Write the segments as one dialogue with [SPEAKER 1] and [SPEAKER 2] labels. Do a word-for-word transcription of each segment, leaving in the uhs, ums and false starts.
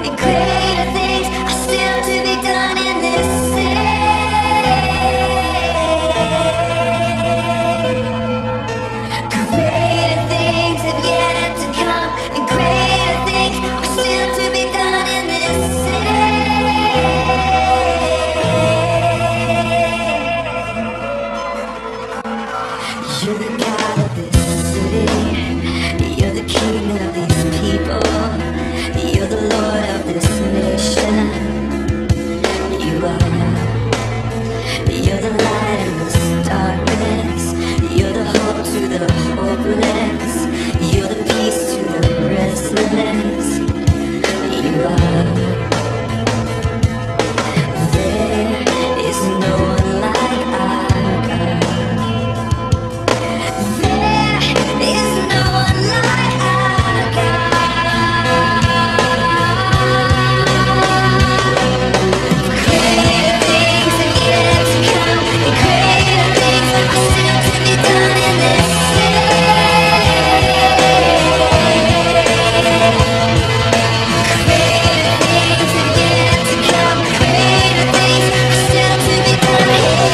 [SPEAKER 1] and greater things are still to be done in this city. Greater things have yet to come, and greater things are still to be done in this city. You're the God of this city. You're the King of these people. You're the Lord of this nation. You are. You're the light in this darkness. You're the hope to the hopeless. You're the peace to the restless. You are. There is no one like our God. There is no one like our God. Greater things are yet to come, and greater things are still to be done in this city. Greater things are yet to come, greater things are still to be done.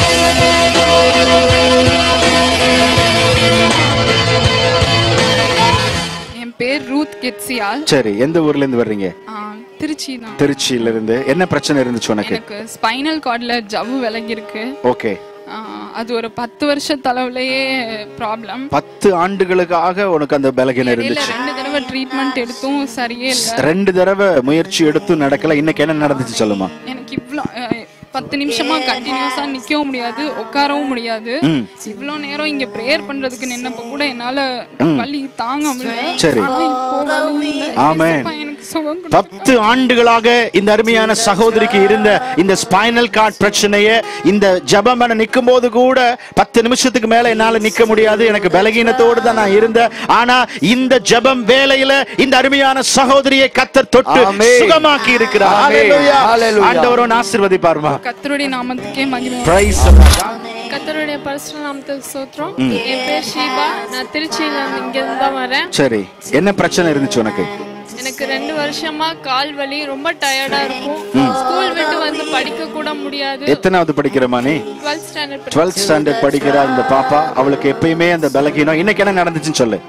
[SPEAKER 2] என் பேர் Ruth கெட்சியால்.
[SPEAKER 3] சரி, எந்த ஊர்ல இருந்து வர்றீங்க?
[SPEAKER 2] திருச்சி தான்.
[SPEAKER 3] திருச்சியில இருந்து. என்ன பிரச்சனை இருந்துச்சு உனக்கு?
[SPEAKER 2] எனக்கு ஸ்பைனல் கார்ட்ல ஜவ்வு விலகி இருக்கு.
[SPEAKER 3] ஓகே.
[SPEAKER 2] அது ஒரு பத்து வருஷ தளவுலயே ப்ராப்ளம்.
[SPEAKER 3] பத்து ஆண்டுகளுக்காக உனக்கு அந்த பலகீனம் இருந்துச்சு.
[SPEAKER 2] ரெண்டு தடவை ட்ரீட்மெண்ட் எடுத்தும் சரியே இல்ல.
[SPEAKER 3] ரெண்டு தடவை முயற்சி எடுத்தும் நடக்கல. இன்னைக்கு என்ன நடந்துச்சு சொல்லுமா?
[SPEAKER 2] எனக்கு இவ்ளோ பத்து நிமிஷமா கண்டினியூஸா நிக்கவும் முடியாது, உட்காரவும் முடியாது. இவ்ளோ நேரம் இங்க பிரேயர் பண்றதுக்கு நின்னப்ப கூட என்னால வலி தாங்க முடியல.
[SPEAKER 3] சரி, ஆமென். பத்து ஆண்டுகளாக இந்த அருமையான சகோதரிக்கு இருந்த இந்த ஸ்பைனல் கார்ட் பிரச்சனையை இந்த ஜெபம் பண்ண நிக்கும் போது கூட பத்து நிமிஷத்துக்கு மேல என்னால நிக்க முடியாது, எனக்கு பலகீனத்தோடு தான் நான் இருந்தேன். ஆனா இந்த ஜெபம் வேளையில இந்த அருமையான சகோதரியை கர்த்தர் தொட்டு சுகமாக்கி இருக்கிறார். ஹalleluya. ஆண்டவரோட ஆசீர்வதிப்பார்மா.
[SPEAKER 2] கர்த்தருடைய நாமத்துக்கே மகிமை.
[SPEAKER 3] Praise the Lord.
[SPEAKER 4] கர்த்தருடைய பரிசுத்த நாமத்துக்கு ஸ்தோத்திரம். என் பேர் ஷீபா. நான் திருச்சியில இங்க இருந்து தான் வரேன்.
[SPEAKER 3] சரி, என்ன பிரச்சனை இருந்துச்சு உனக்கு?
[SPEAKER 4] எனக்கு ரெண்டு வருஷமா கால் வலி, ரொம்ப டயர்டா இருக்கும். ஸ்கூல் விட்டு வந்து படிக்க கூட முடியாது.
[SPEAKER 3] எத்தனாவது படிக்கிறமா நீ?
[SPEAKER 4] Twelfth standard.
[SPEAKER 3] டுவெல்த் ஸ்டாண்டர்ட் படிக்கிறா இந்த பாப்பா. அவளுக்கு எப்பயுமே அந்த பலகீனம். இன்னைக்கு என்ன நடந்துச்சுன்னு சொல்லு.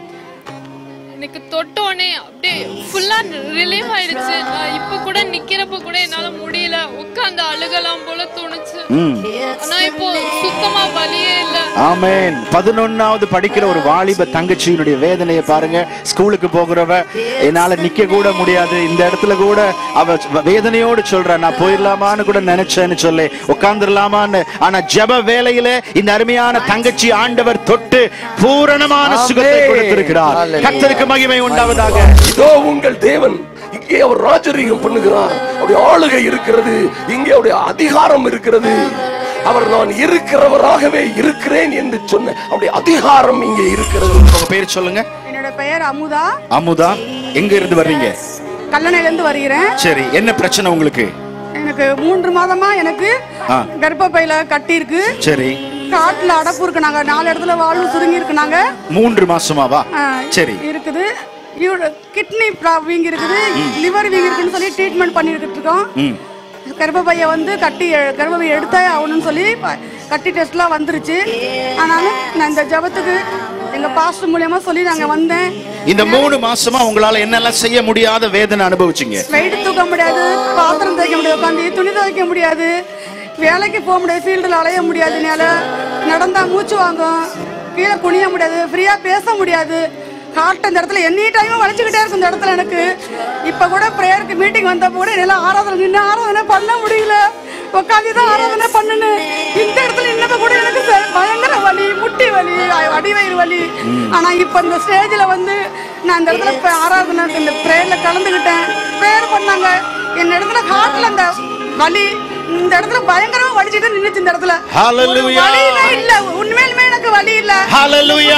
[SPEAKER 4] எனக்கு தொட்டோனே அப்படியே ஃபுல்லா ரிலீவ் ஆயிடுச்சு. இப்ப கூட நிக்கிறப்ப கூட என்னால முடியல, உட்கார்ந்து அழுகலாம் போல தோணுச்சு. ஆனா இப்போ சுத்தமா வலியே இல்ல. ஆமென்.
[SPEAKER 3] பதினொன்னாவது படிக்கிற ஒரு வாலிப தங்கச்சியினுடைய வேதனையை பாருங்க. ஸ்கூலுக்கு போகிறவ என்னால நிக்க கூட முடியாது, இந்த இடத்துல கூட அவ வேதனையோடு சொல்ற, நான் போயிடலாமான்னு கூட நினைச்சேன்னு சொல்லி உட்கார்ந்துடலாமான்னு. ஆனா ஜெப வேளையில இந்த அருமையான தங்கச்சி ஆண்டவர் தொட்டு பூரணமான சுகத்தை கொடுத்திருக்கிறார். கர்த்தருக்கு மகிமை உண்டாவதாக.
[SPEAKER 5] இதோ உங்கள் தேவன் இங்கே அவர் ராஜரீகம் பண்ணுகிறார். அவருடைய ஆளுகை இருக்கிறது, இங்கே அவருடைய அதிகாரம் இருக்கிறது. அவர் நான் இருக்கிறவராகவே இருக்கிறேன் என்று சொன்ன அவருடைய அதிகாரம் இங்கே இருக்கிறது.
[SPEAKER 3] உங்க பேர் சொல்லுங்க.
[SPEAKER 6] என்னோட பெயர் அமுதா.
[SPEAKER 3] அமுதா, எங்க இருந்து வர்றீங்க?
[SPEAKER 6] கல்லணையில இருந்து வருகிறேன்.
[SPEAKER 3] சரி, என்ன பிரச்சனை உங்களுக்கு?
[SPEAKER 6] எனக்கு மூன்று மாதமா எனக்கு கர்ப்பப்பையில கட்டி இருக்கு.
[SPEAKER 3] சரி.
[SPEAKER 6] காட்டுல அடப்பு இருக்கு. நாங்க நாலு இடத்துல வாழ்வு சுருங்கி இருக்கு. நாங்க
[SPEAKER 3] மூன்று மாசமாவா? சரி,
[SPEAKER 6] இருக்குது. கிட்னி வீங்கி இருக்குது, லிவர் வீங்கி இருக்குன்னு சொல்லி ட்ரீட்மெண்ட் பண்ணிட்டு இருக்கோம். கர்ப்பப்பைய வந்து கட்டி கர்ப்பப்பைய எடுத்தே ஆகணும்னு சொல்லி கட்டி டெஸ்ட்லாம் வந்துருச்சு. ஆனாலும் நான் இந்த ஜபத்துக்கு எங்க பாஸ்டர் மூலமா சொல்லி நாங்க வந்தேன்.
[SPEAKER 3] இந்த மூணு மாசமா உங்களால என்னெல்லாம் செய்ய முடியாத வேதனை அனுபவிச்சீங்க?
[SPEAKER 6] வெயிட் தூக்க முடியாது, பாத்திரம் துவைக்க முடியாது, உட்காந்து துணி துவைக்க முடியாது, வேலைக்கு போக முடியாது, ஃபீல்டில் அலைய முடியாது, நடந்தா மூச்சு வாங்கும், கீழே குனிய முடியாது, ஃப்ரீயா பேச முடியாது. ஹார்ட் அந்த இடத்துல எனி டைமும் வளைச்சுக்கிட்டே இருக்கும் இந்த இடத்துல. எனக்கு இப்ப கூட பிரேயருக்கு மீட்டிங் வந்தப்ப கூட என்னால ஆராதனை நின்று ஆராதனை பண்ண முடியல, உட்காந்து தான் ஆராதனை பண்ணு. இந்த இடத்துல நின்னப்ப கூட எனக்கு பயங்கர வலி, முட்டி வலி, அடிவயிறு வலி. ஆனா இப்ப இந்த ஸ்டேஜ்ல வந்து நான் இந்த இடத்துல ஆராதனை இந்த பிரேயர்ல கலந்துகிட்டேன். பிரேயர் பண்ணாங்க. என் இடத்துல ஹார்ட்ல அந்த வலி இந்த இடத்துல பயங்கரமா வலிச்சிட்டு நின்னுச்சு இந்த இடத்துல.
[SPEAKER 3] ஹalleluya.
[SPEAKER 6] வலியே இல்ல, உண்மையிலேயே எனக்கு வலி இல்ல.
[SPEAKER 3] ஹalleluya.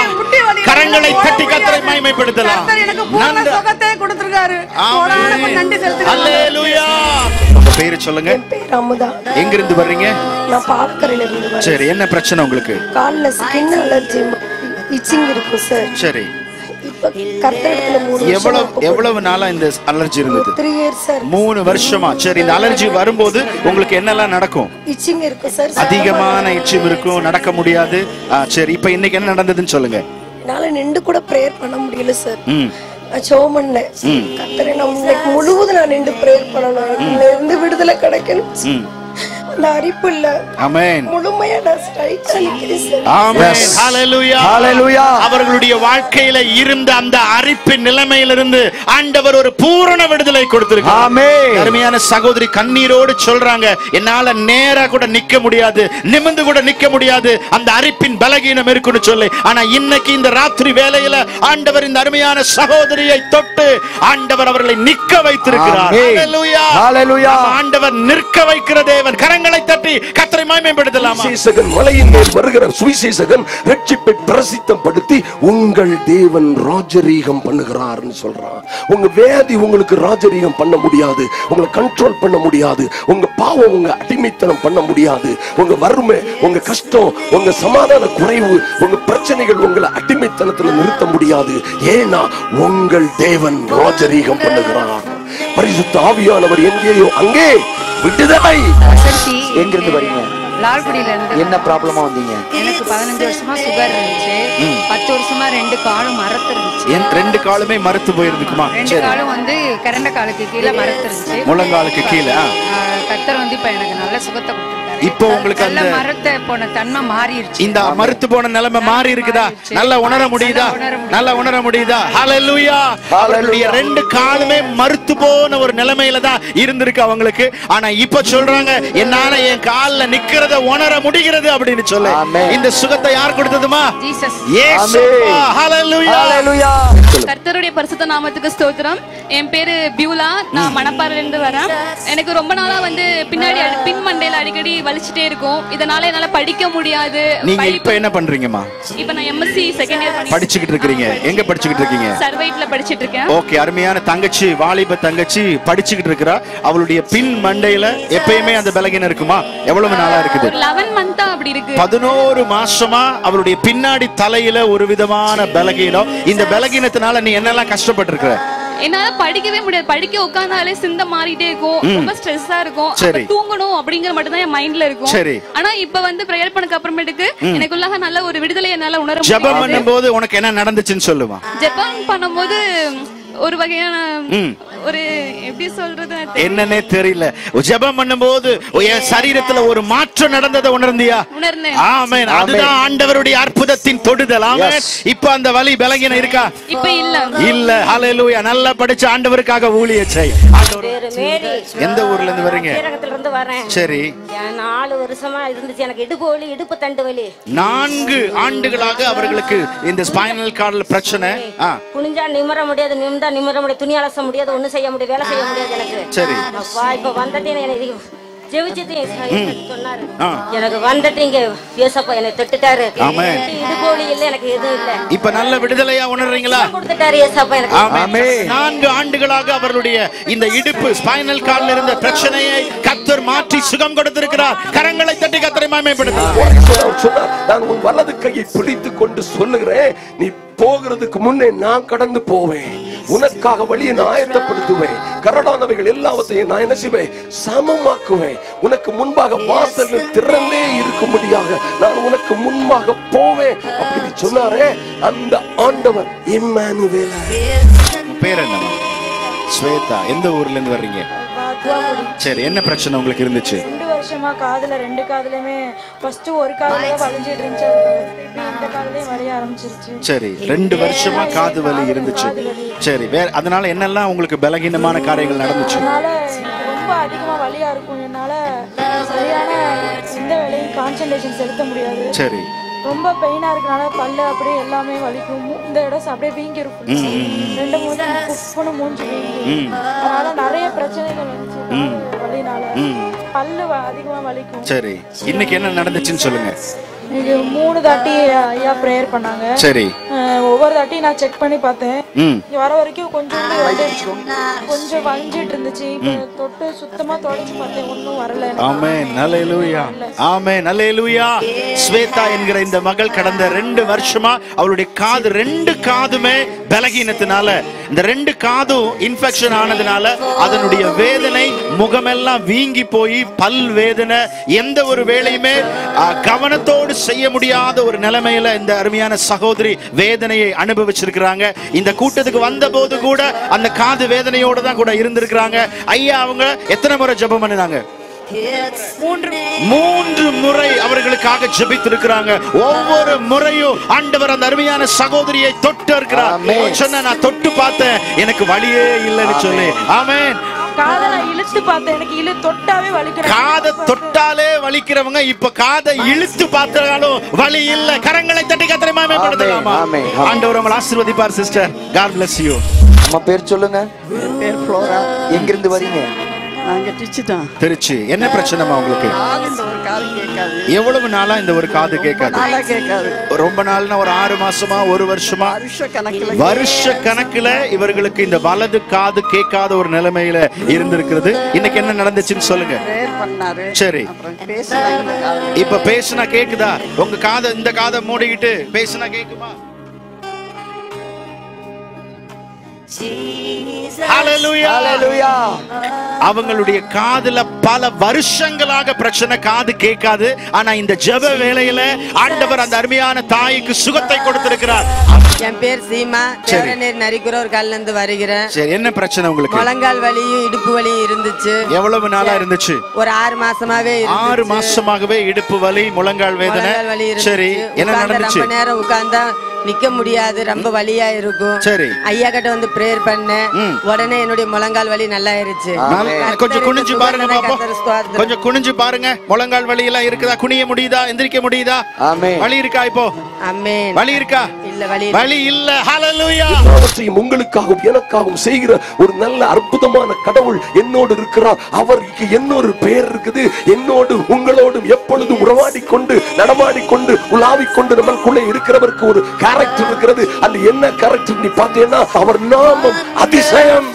[SPEAKER 3] கரங்களை தட்டி கர்த்தரை மகிமைப்படுத்தலாம்.
[SPEAKER 6] கர்த்தர் எனக்கு பூரண சுகத்தை கொடுத்திருக்காரு. கோடான நன்றி செலுத்துறேன்.
[SPEAKER 3] ஹalleluya. உங்க பேர் சொல்லுங்க.
[SPEAKER 7] என் பேர் அமுதா.
[SPEAKER 3] எங்க இருந்து வர்றீங்க?
[SPEAKER 7] நான் பாலக்கரையில இருந்து வரேன்.
[SPEAKER 3] சரி, என்ன பிரச்சனை உங்களுக்கு?
[SPEAKER 7] கால்ல ஸ்கின் அலர்ஜி, இச்சிங் இருக்கு சார்.
[SPEAKER 3] சரி.
[SPEAKER 7] இப்ப கர்த்தரிடத்துல மூணு
[SPEAKER 3] எவ்வளவு எவ்வளவு நாளா இந்த அலர்ஜி இருந்தது?
[SPEAKER 7] Three years sir.
[SPEAKER 3] மூணு வருஷமா. சரி, இந்த அலர்ஜி வரும்போது உங்களுக்கு என்னெல்லாம் நடக்கும்?
[SPEAKER 7] இச்சிங் இருக்கும் சார்.
[SPEAKER 3] அதிகமான இச்சிங் இருக்கும், நடக்க முடியாது. சரி, இப்ப இன்னைக்கு என்ன நடந்ததுன்னு சொல்லுங்க.
[SPEAKER 7] என்னால நின்று கூட பிரேயர் பண்ண முடியல சார்.
[SPEAKER 3] ம்
[SPEAKER 7] ஜெபம் பண்ணேன். கர்த்தரே, நான் இன்னைக்கு முழுவதும் நான் நின்று பிரேயர் பண்ணணும், இதுல இருந்து விடுதலை கிடைக்கணும்.
[SPEAKER 3] ம்
[SPEAKER 7] அந்த அரிப்பு இல்ல.
[SPEAKER 3] ஆமென்.
[SPEAKER 7] முழுமையா நான் ஸ்ட்ரைட்டா நிக்கிறேன் சார்.
[SPEAKER 3] ஆமென். ஹalleluya.
[SPEAKER 5] ஹalleluya.
[SPEAKER 3] அவர்களுடைய வாழ்க்கையில இருந்த அந்த அரிப்பின் நிலைமையிலிருந்து ஆண்டவர் ஒரு பூரண விடுதலை கொடுத்திருக்கிறார். ஆமென். அருமையான சகோதரி கண்ணீரோடு சொல்றாங்க, என்னால நேரா கூட நிக்க முடியாது, நிமிர்ந்து கூட நிக்க முடியாது, அந்த அரிப்பின் பலகீனம் இருக்குன்னு சொல்லி. ஆனா இன்னைக்கு இந்த ராத்திரி வேளையில ஆண்டவர் இந்த அருமையான சகோதரியை தொட்டு ஆண்டவர் அவர்களை நிக்க வைத்திருக்கிறார். ஹalleluya. ஹalleluya. ஆண்டவர் நிற்க வைக்கிற தேவன். கரங்களை தட்டி கர்த்தரை மகிமைப்படுத்தலாமா?
[SPEAKER 5] சுவிசேஷகன் மலையின் மேல் வருகிற சுவிசேஷகன் ரட்சிப்பை பிரசித்தப்படுத்தி உங்கள் தேவன் ராஜரீகம் பண்ணுகிறார்னு சொல்றான். உங்க வியாதி உங்களுக்கு ராஜரீகம் பண்ண முடியாது, உங்களை கண்ட்ரோல் பண்ண முடியாது, உங்க பாவம் உங்க அடிமைத்தனம் பண்ண முடியாது, உங்க வறுமை, உங்க கஷ்டம், உங்க சமாதான குறைவு, உங்க பிரச்சனைகள் உங்களை அடிமைத்தனத்துல நிறுத்த முடியாது. ஏன்னா உங்கள் தேவன் ராஜரீகம் பண்ணுகிறார். பரிசுத்த ஆவியானவர் எங்கேயோ அங்கே விடுதலை.
[SPEAKER 8] எங்கிருந்து வரீங்க? லால்குடியில இருந்து. என்ன ப்ராப்ளமா வந்தீங்க? எனக்கு பதினஞ்சு வருஷமா சுகர் இருந்துச்சு. பத்து வருஷமா ரெண்டு காலும் மரத்து இருந்துச்சு.
[SPEAKER 3] ரெண்டு காலுமே மரத்து போயிருந்துக்குமா?
[SPEAKER 8] ரெண்டு காலும் வந்து கரண்ட காலுக்கு கீழே மரத்து இருந்துச்சு.
[SPEAKER 3] முழங்காலுக்கு கீழே.
[SPEAKER 8] கர்த்தர் வந்து இப்ப எனக்கு நல்ல சுகத்தை கொடுத்தாரு.
[SPEAKER 3] இப்போ உங்களுக்கு அந்த
[SPEAKER 8] மரத்தை போன தன்மை மாறிடுச்சு.
[SPEAKER 3] இந்த மரத்து போன நிலைமை மாறி இருக்குதா? நல்லா உணர முடியுதா? நல்லா உணர முடியுதா? ஹalleluya. அவங்களுடைய ரெண்டு காலுமே மரத்து போன ஒரு நிலைமையில தான் இருந்திருக்கு அவங்களுக்கு. ஆனா இப்ப சொல்றாங்க, என்னால என் கால்ல நிக்கிறத உணர முடிகிறது அப்படின்னு சொல்லு. இந்த சுகத்தை யார் கொடுத்ததுமா?
[SPEAKER 8] ஜீசஸ்.
[SPEAKER 3] இயேசுவா. ஹalleluya. ஹalleluya.
[SPEAKER 4] கர்த்தருடைய பரிசுத்த நாமத்துக்கு ஸ்தோத்திரம். என் பேரு பியூலா. நான் மணப்பாறையில இருந்து வரேன். எனக்கு ரொம்ப நாளா வந்து பின்னாடி பின் மண்டையில அடிக்கடி வலிச்சிட்டே இருக்கும். இதனால என்னால படிக்க முடியாது.
[SPEAKER 3] நீங்க இப்ப என்ன பண்றீங்கம்மா?
[SPEAKER 4] இப்ப நான் எம்எஸ்சி செகண்ட் இயர்
[SPEAKER 3] படிச்சிட்டு இருக்கீங்க. எங்க படிச்சிட்டு இருக்கீங்க?
[SPEAKER 4] சர்வைட்ல படிச்சிட்டு இருக்கேன்.
[SPEAKER 3] ஓகே, அருமையான தங்கச்சி, வாலிப தங்கச்சி படிச்சிட்டு இருக்கறா. அவளுடைய பின் மண்டையில எப்பயுமே அந்த பலகீனம் இருக்குமா? எவ்வளவு நாளா இருக்குது?
[SPEAKER 4] ஒரு பதினொன்று மந்த்தா அப்படி இருக்கு.
[SPEAKER 3] பதினோரு மாசமா அவளுடைய பின்னாடி தலையில ஒரு விதமான பலகீனம். இந்த பலகீனத்தினால நீ என்னெல்லாம் கஷ்டப்பட்டு இருக்க?
[SPEAKER 4] என்னால படிக்கவே முடியாது. படிக்க உட்கார்ந்தாலே சிந்த மாறிட்டே இருக்கும், ரொம்ப ஸ்ட்ரெஸ்ஸா இருக்கும். தூங்கணும் அப்படிங்கிற மட்டும் தான் என் மைண்ட்ல இருக்கும். ஆனா இப்ப வந்து பிரேயர் பண்ணதுக்கு அப்புறமேட்டுக்கு எனக்குள்ள நல்ல ஒரு விடுதலை என்னால உணர முடியுது.
[SPEAKER 3] ஜெபம் பண்ணும்போது உனக்கு என்ன நடந்துச்சுன்னு சொல்லுமா?
[SPEAKER 4] ஜெபம் பண்ணும்போது ஒரு வகையான ஒரு எப்படி சொல்றது
[SPEAKER 3] என்னன்னே தெரியல. ஜெபம் பண்ணும்போது என் சரீரத்துல ஒரு மாற்றம் நடந்ததை உணர்ந்தியா?
[SPEAKER 4] உணர்ந்தேன்.
[SPEAKER 3] ஆமென். அதுதான் ஆண்டவருடைய அற்புதத்தின் தொடுதல். ஆமென். இப்ப அந்த வலி பலகீனம் இருக்கா?
[SPEAKER 4] இப்ப இல்ல.
[SPEAKER 3] இல்ல. ஹalleluya. நல்லா படிச்ச ஆண்டவருக்காக ஊழியம் செய். எந்த ஊர்ல இருந்து வரீங்க?
[SPEAKER 9] சீரகத்துல இருந்து வரேன்.
[SPEAKER 3] சரி.
[SPEAKER 9] நாலு வருஷமா இருந்துச்சு எனக்கு இடுப்பு வலி, இடுப்பு தண்டு வலி.
[SPEAKER 3] நான்கு ஆண்டுகளாக அவர்களுக்கு இந்த ஸ்பைனல் கார்டுல பிரச்சனை.
[SPEAKER 9] குனிஞ்சா நிமிர முடியாது, நிமிர்ந்தா நிமிர முடியாது, துணி அலச முடியாது, ஒண்ணு செய்ய முடியாது, வேலை செய்ய முடியாது எனக்கு.
[SPEAKER 3] சரி.
[SPEAKER 9] அப்பா இப்ப வந்துட்டு எனக்கு ஜெபிச்சிட்டு சொன்னாரு, எனக்கு வந்துட்டு இங்க ஏசப்பா என்னை தொட்டுட்டாரு. இடுப்பு வலி இல்ல, எனக்கு எதுவும் இல்ல.
[SPEAKER 3] இப்ப நல்ல விடுதலையா உணர்றீங்களா?
[SPEAKER 9] கொடுத்துட்டாரு ஏசப்பா எனக்கு.
[SPEAKER 3] ஆமென். நான்கு ஆண்டுகளாக அவர்களுடைய இந்த இடுப்பு ஸ்பைனல் கார்டுல இருந்த பிரச்சனையை கர்த்தர் மாற்றி சுகம் கொடுத்திருக்கிறார். கரங்களை தட்டி கர்த்தரை மகிமைப்படுத்துங்கள்.
[SPEAKER 5] நான் உன் வலது கையை பிடித்து கொண்டு சொல்லுகிறேன், நீ போகிறதுக்கு முன்னே நான் கடந்து போவேன், உனக்காக வழியை நான் ஆயத்தப்படுத்துவேன், கரடானவைகள் எல்லாவற்றையும் நான் என்ன செய்வேன்? சமமாக்குவேன். உனக்கு முன்பாக வாசல்கள் திறந்தே இருக்கும்படியாக நான் உனக்கு முன்பாக போவேன் அப்படின்னு சொன்னாரே அந்த ஆண்டவர் இம்மானுவேல்.
[SPEAKER 3] பேர் என்ன? ஸ்வேதா. எந்த ஊர்ல இருந்து வர்றீங்க? சரி, என்ன பிரச்சனை உங்களுக்கு இருந்துச்சு?
[SPEAKER 10] ரெண்டு வருஷமா காதுல ரெண்டு காதுலயுமே ஃபர்ஸ்ட் ஒரு காதுல வலிஞ்சிட்டு இருந்துச்சு, இந்த காதுலயும் வலிய ஆரம்பிச்சிருச்சு.
[SPEAKER 3] சரி, ரெண்டு வருஷமா காது வலி இருந்துச்சு. சரி, வேற அதனால என்னெல்லாம் உங்களுக்கு பலகீனமான காரியங்கள் நடந்துச்சு?
[SPEAKER 10] அதனால ரொம்ப அதிகமா வலியா இருக்கும், என்னால சரியான எந்த வேலையும் கான்சென்ட்ரேஷன் செலுத்த முடியாது.
[SPEAKER 3] சரி.
[SPEAKER 10] ரொம்ப பெயினா இருக்கனால பல்லு அப்படியே எல்லாமே வலிக்கும், இந்த இடம் அப்படியே வீங்கி இருக்கும், ரெண்டு மூணு குப்புன்னு மூஞ்சி வீங்கும். அதனால நிறைய பிரச்சனைகள் வந்துச்சு வலினால, பல்லு அதிகமா வலிக்கும்.
[SPEAKER 3] சரி, இன்னைக்கு என்ன நடந்துச்சுன்னு சொல்லுங்க.
[SPEAKER 10] இது மூணு தாட்டி ஐயா ப்ரேயர் பண்ணாங்க.
[SPEAKER 3] சரி.
[SPEAKER 10] அஹ் ஒவ்வொரு தாட்டி நான் செக் பண்ணி பார்த்தேன்.
[SPEAKER 3] ம்.
[SPEAKER 10] இங்க வர வரைக்கும் கொஞ்சம் வந்து கொஞ்சம் வளைஞ்சிட்டு இருந்துச்சு. இப்ப தொட்டு சுத்தமா தொடச்சு பார்த்தேன், ஒன்றும் வரல எனக்கு.
[SPEAKER 3] ஆமென் அல்லேலூயா ஆமென் அல்லேலூயா. ஸ்வேதா என்கிற இந்த மகள் கடந்த ரெண்டு வருஷமா அவளுடைய காது ரெண்டு காதுமே பலகீனத்தினால, இந்த ரெண்டு காதும் இன்ஃபெக்ஷன் ஆனதுனால அதனுடைய வேதனை, முகமெல்லாம் வீங்கி போய் பல் வேதனை, எந்த ஒரு வேலையுமே கவனத்தோடு செய்ய முடியாத ஒரு நிலைமையில இந்த அருமையான சகோதரி வேதனையை அனுபவிச்சிருக்கிறாங்க. இந்த கூட்டத்துக்கு வந்த போது கூட அந்த காது வேதனையோட தான் கூட இருந்திருக்கிறாங்க. ஐயா அவங்க எத்தனை முறை ஜெபம் பண்ணினாங்க? மூன்று முறை அவர்களுக்காக ஜெபித்திருக்கிறாங்க. ஒவ்வொரு முறையும் ஆண்டவர் அந்த அருமையான சகோதரியை தொட்டு இருக்கிறார். சொன்ன நான் தொட்டு பார்த்தேன், எனக்கு வலியே இல்லைன்னு சொல்லி. ஆமென்.
[SPEAKER 10] காதை நான் இழுத்து பார்த்தேன், எனக்கு இழு தொட்டாவே வலிக்கிறேன்.
[SPEAKER 3] காதை தொட்டாலே வலிக்கிறவங்க இப்ப காதை இழுத்து பார்த்தாலும் வலி இல்ல. கரங்களை தட்டி கர்த்தரை மகிமைப்படுத்தலாமா? ஆண்டவர் உங்களை ஆசீர்வதிப்பார். Sister, God bless you.
[SPEAKER 11] அம்மா பேர் சொல்லுங்க.
[SPEAKER 12] பேர் ஃப்ளோரா.
[SPEAKER 11] எங்க இருந்து வரீங்க?
[SPEAKER 12] நாங்க திருச்சிதான்.
[SPEAKER 3] திருச்சி. என்ன பிரச்சனைமா உங்களுக்கு?
[SPEAKER 12] ஒரு காது கேட்காது.
[SPEAKER 3] எவ்வளவு நாளா இந்த ஒரு காது கேட்காது?
[SPEAKER 12] நாளா கேட்காது.
[SPEAKER 3] ரொம்ப நாள்னா ஒரு ஆறு மாசமா, ஒரு வருஷமா?
[SPEAKER 12] வருஷ கணக்குல
[SPEAKER 3] வருஷ கணக்குல இவர்களுக்கு இந்த வலது காது கேட்காத ஒரு நிலைமையில இருந்திருக்கிறது. இன்னைக்கு என்ன நடந்துச்சுன்னு சொல்லுங்க.
[SPEAKER 12] பண்ணாரு.
[SPEAKER 3] சரி. இப்ப பேசுனா கேக்குதா? உங்க காதை, இந்த காதை மூடிக்கிட்டு பேசுனா கேக்குமா? ஹalleluya ஹalleluya. அவங்களுடைய காதுல பல வருஷங்களாக பிரச்சனை, காது கேட்காது. ஆனா இந்த ஜெப வேளையில ஆண்டவர் அந்த அருமையான தாய்க்கு சுகத்தை கொடுத்திருக்கிறார்.
[SPEAKER 13] என் பேர் சீமா, சேரநேர் நரிக்குறவர் கால்ல இருந்து வருகிறேன்.
[SPEAKER 3] சரி, என்ன பிரச்சனை உங்களுக்கு?
[SPEAKER 13] முழங்கால் வலியும் இடுப்பு வலியும் இருந்துச்சு.
[SPEAKER 3] எவ்வளவு நாளா இருந்துச்சு?
[SPEAKER 13] ஒரு ஆறு மாசமாவே இருந்துச்சு.
[SPEAKER 3] ஆறு மாசமாகவே இடுப்பு வலி, முழங்கால் வேதனை. சரி, என்ன நடந்துச்சு?
[SPEAKER 13] ரொம்ப நேரம் உட்கார்ந்தா நிக்க முடியாது, ரொம்ப வலியா இருக்கும்.
[SPEAKER 3] சரி.
[SPEAKER 13] ஐயா கிட்ட வந்து பிரேயர் பண்ணேன், உடனே என்னுடைய முழங்கால் வலி நல்லா ஆயிருச்சு.
[SPEAKER 3] கொஞ்சம் குனிஞ்சு பாருங்க பாப்போம். கொஞ்சம் குனிஞ்சு பாருங்க. முழங்கால் வலி எல்லாம் இருக்குதா? குனிய முடியுதா? எந்திரிக்க முடியுதா?
[SPEAKER 11] ஆமென்.
[SPEAKER 3] வலி இருக்கா இப்போ?
[SPEAKER 13] ஆமென்.
[SPEAKER 3] வலி இருக்கா?
[SPEAKER 13] இல்ல, வலி
[SPEAKER 3] வலி இல்ல. ஹalleluya.
[SPEAKER 5] எல்லாவற்றையும் உங்களுக்காகவும் எனக்காகவும் செய்கிற ஒரு நல்ல அற்புதமான கடவுள் என்னோடு இருக்கிறார். அவருக்கு என்னொரு பெயர் இருக்குது. என்னோடு உங்களோடும் எப்பொழுதும் உறவாடி கொண்டு நடமாடி கொண்டு உலாவிக் கொண்டு நமக்குள்ளே இருக்கிறவருக்கு ஒரு கேரக்டர் இருக்கிறது. அது என்ன கேரக்டர் நீ பார்த்தீங்கன்னா, அவர் நாமம் அதிசயம்.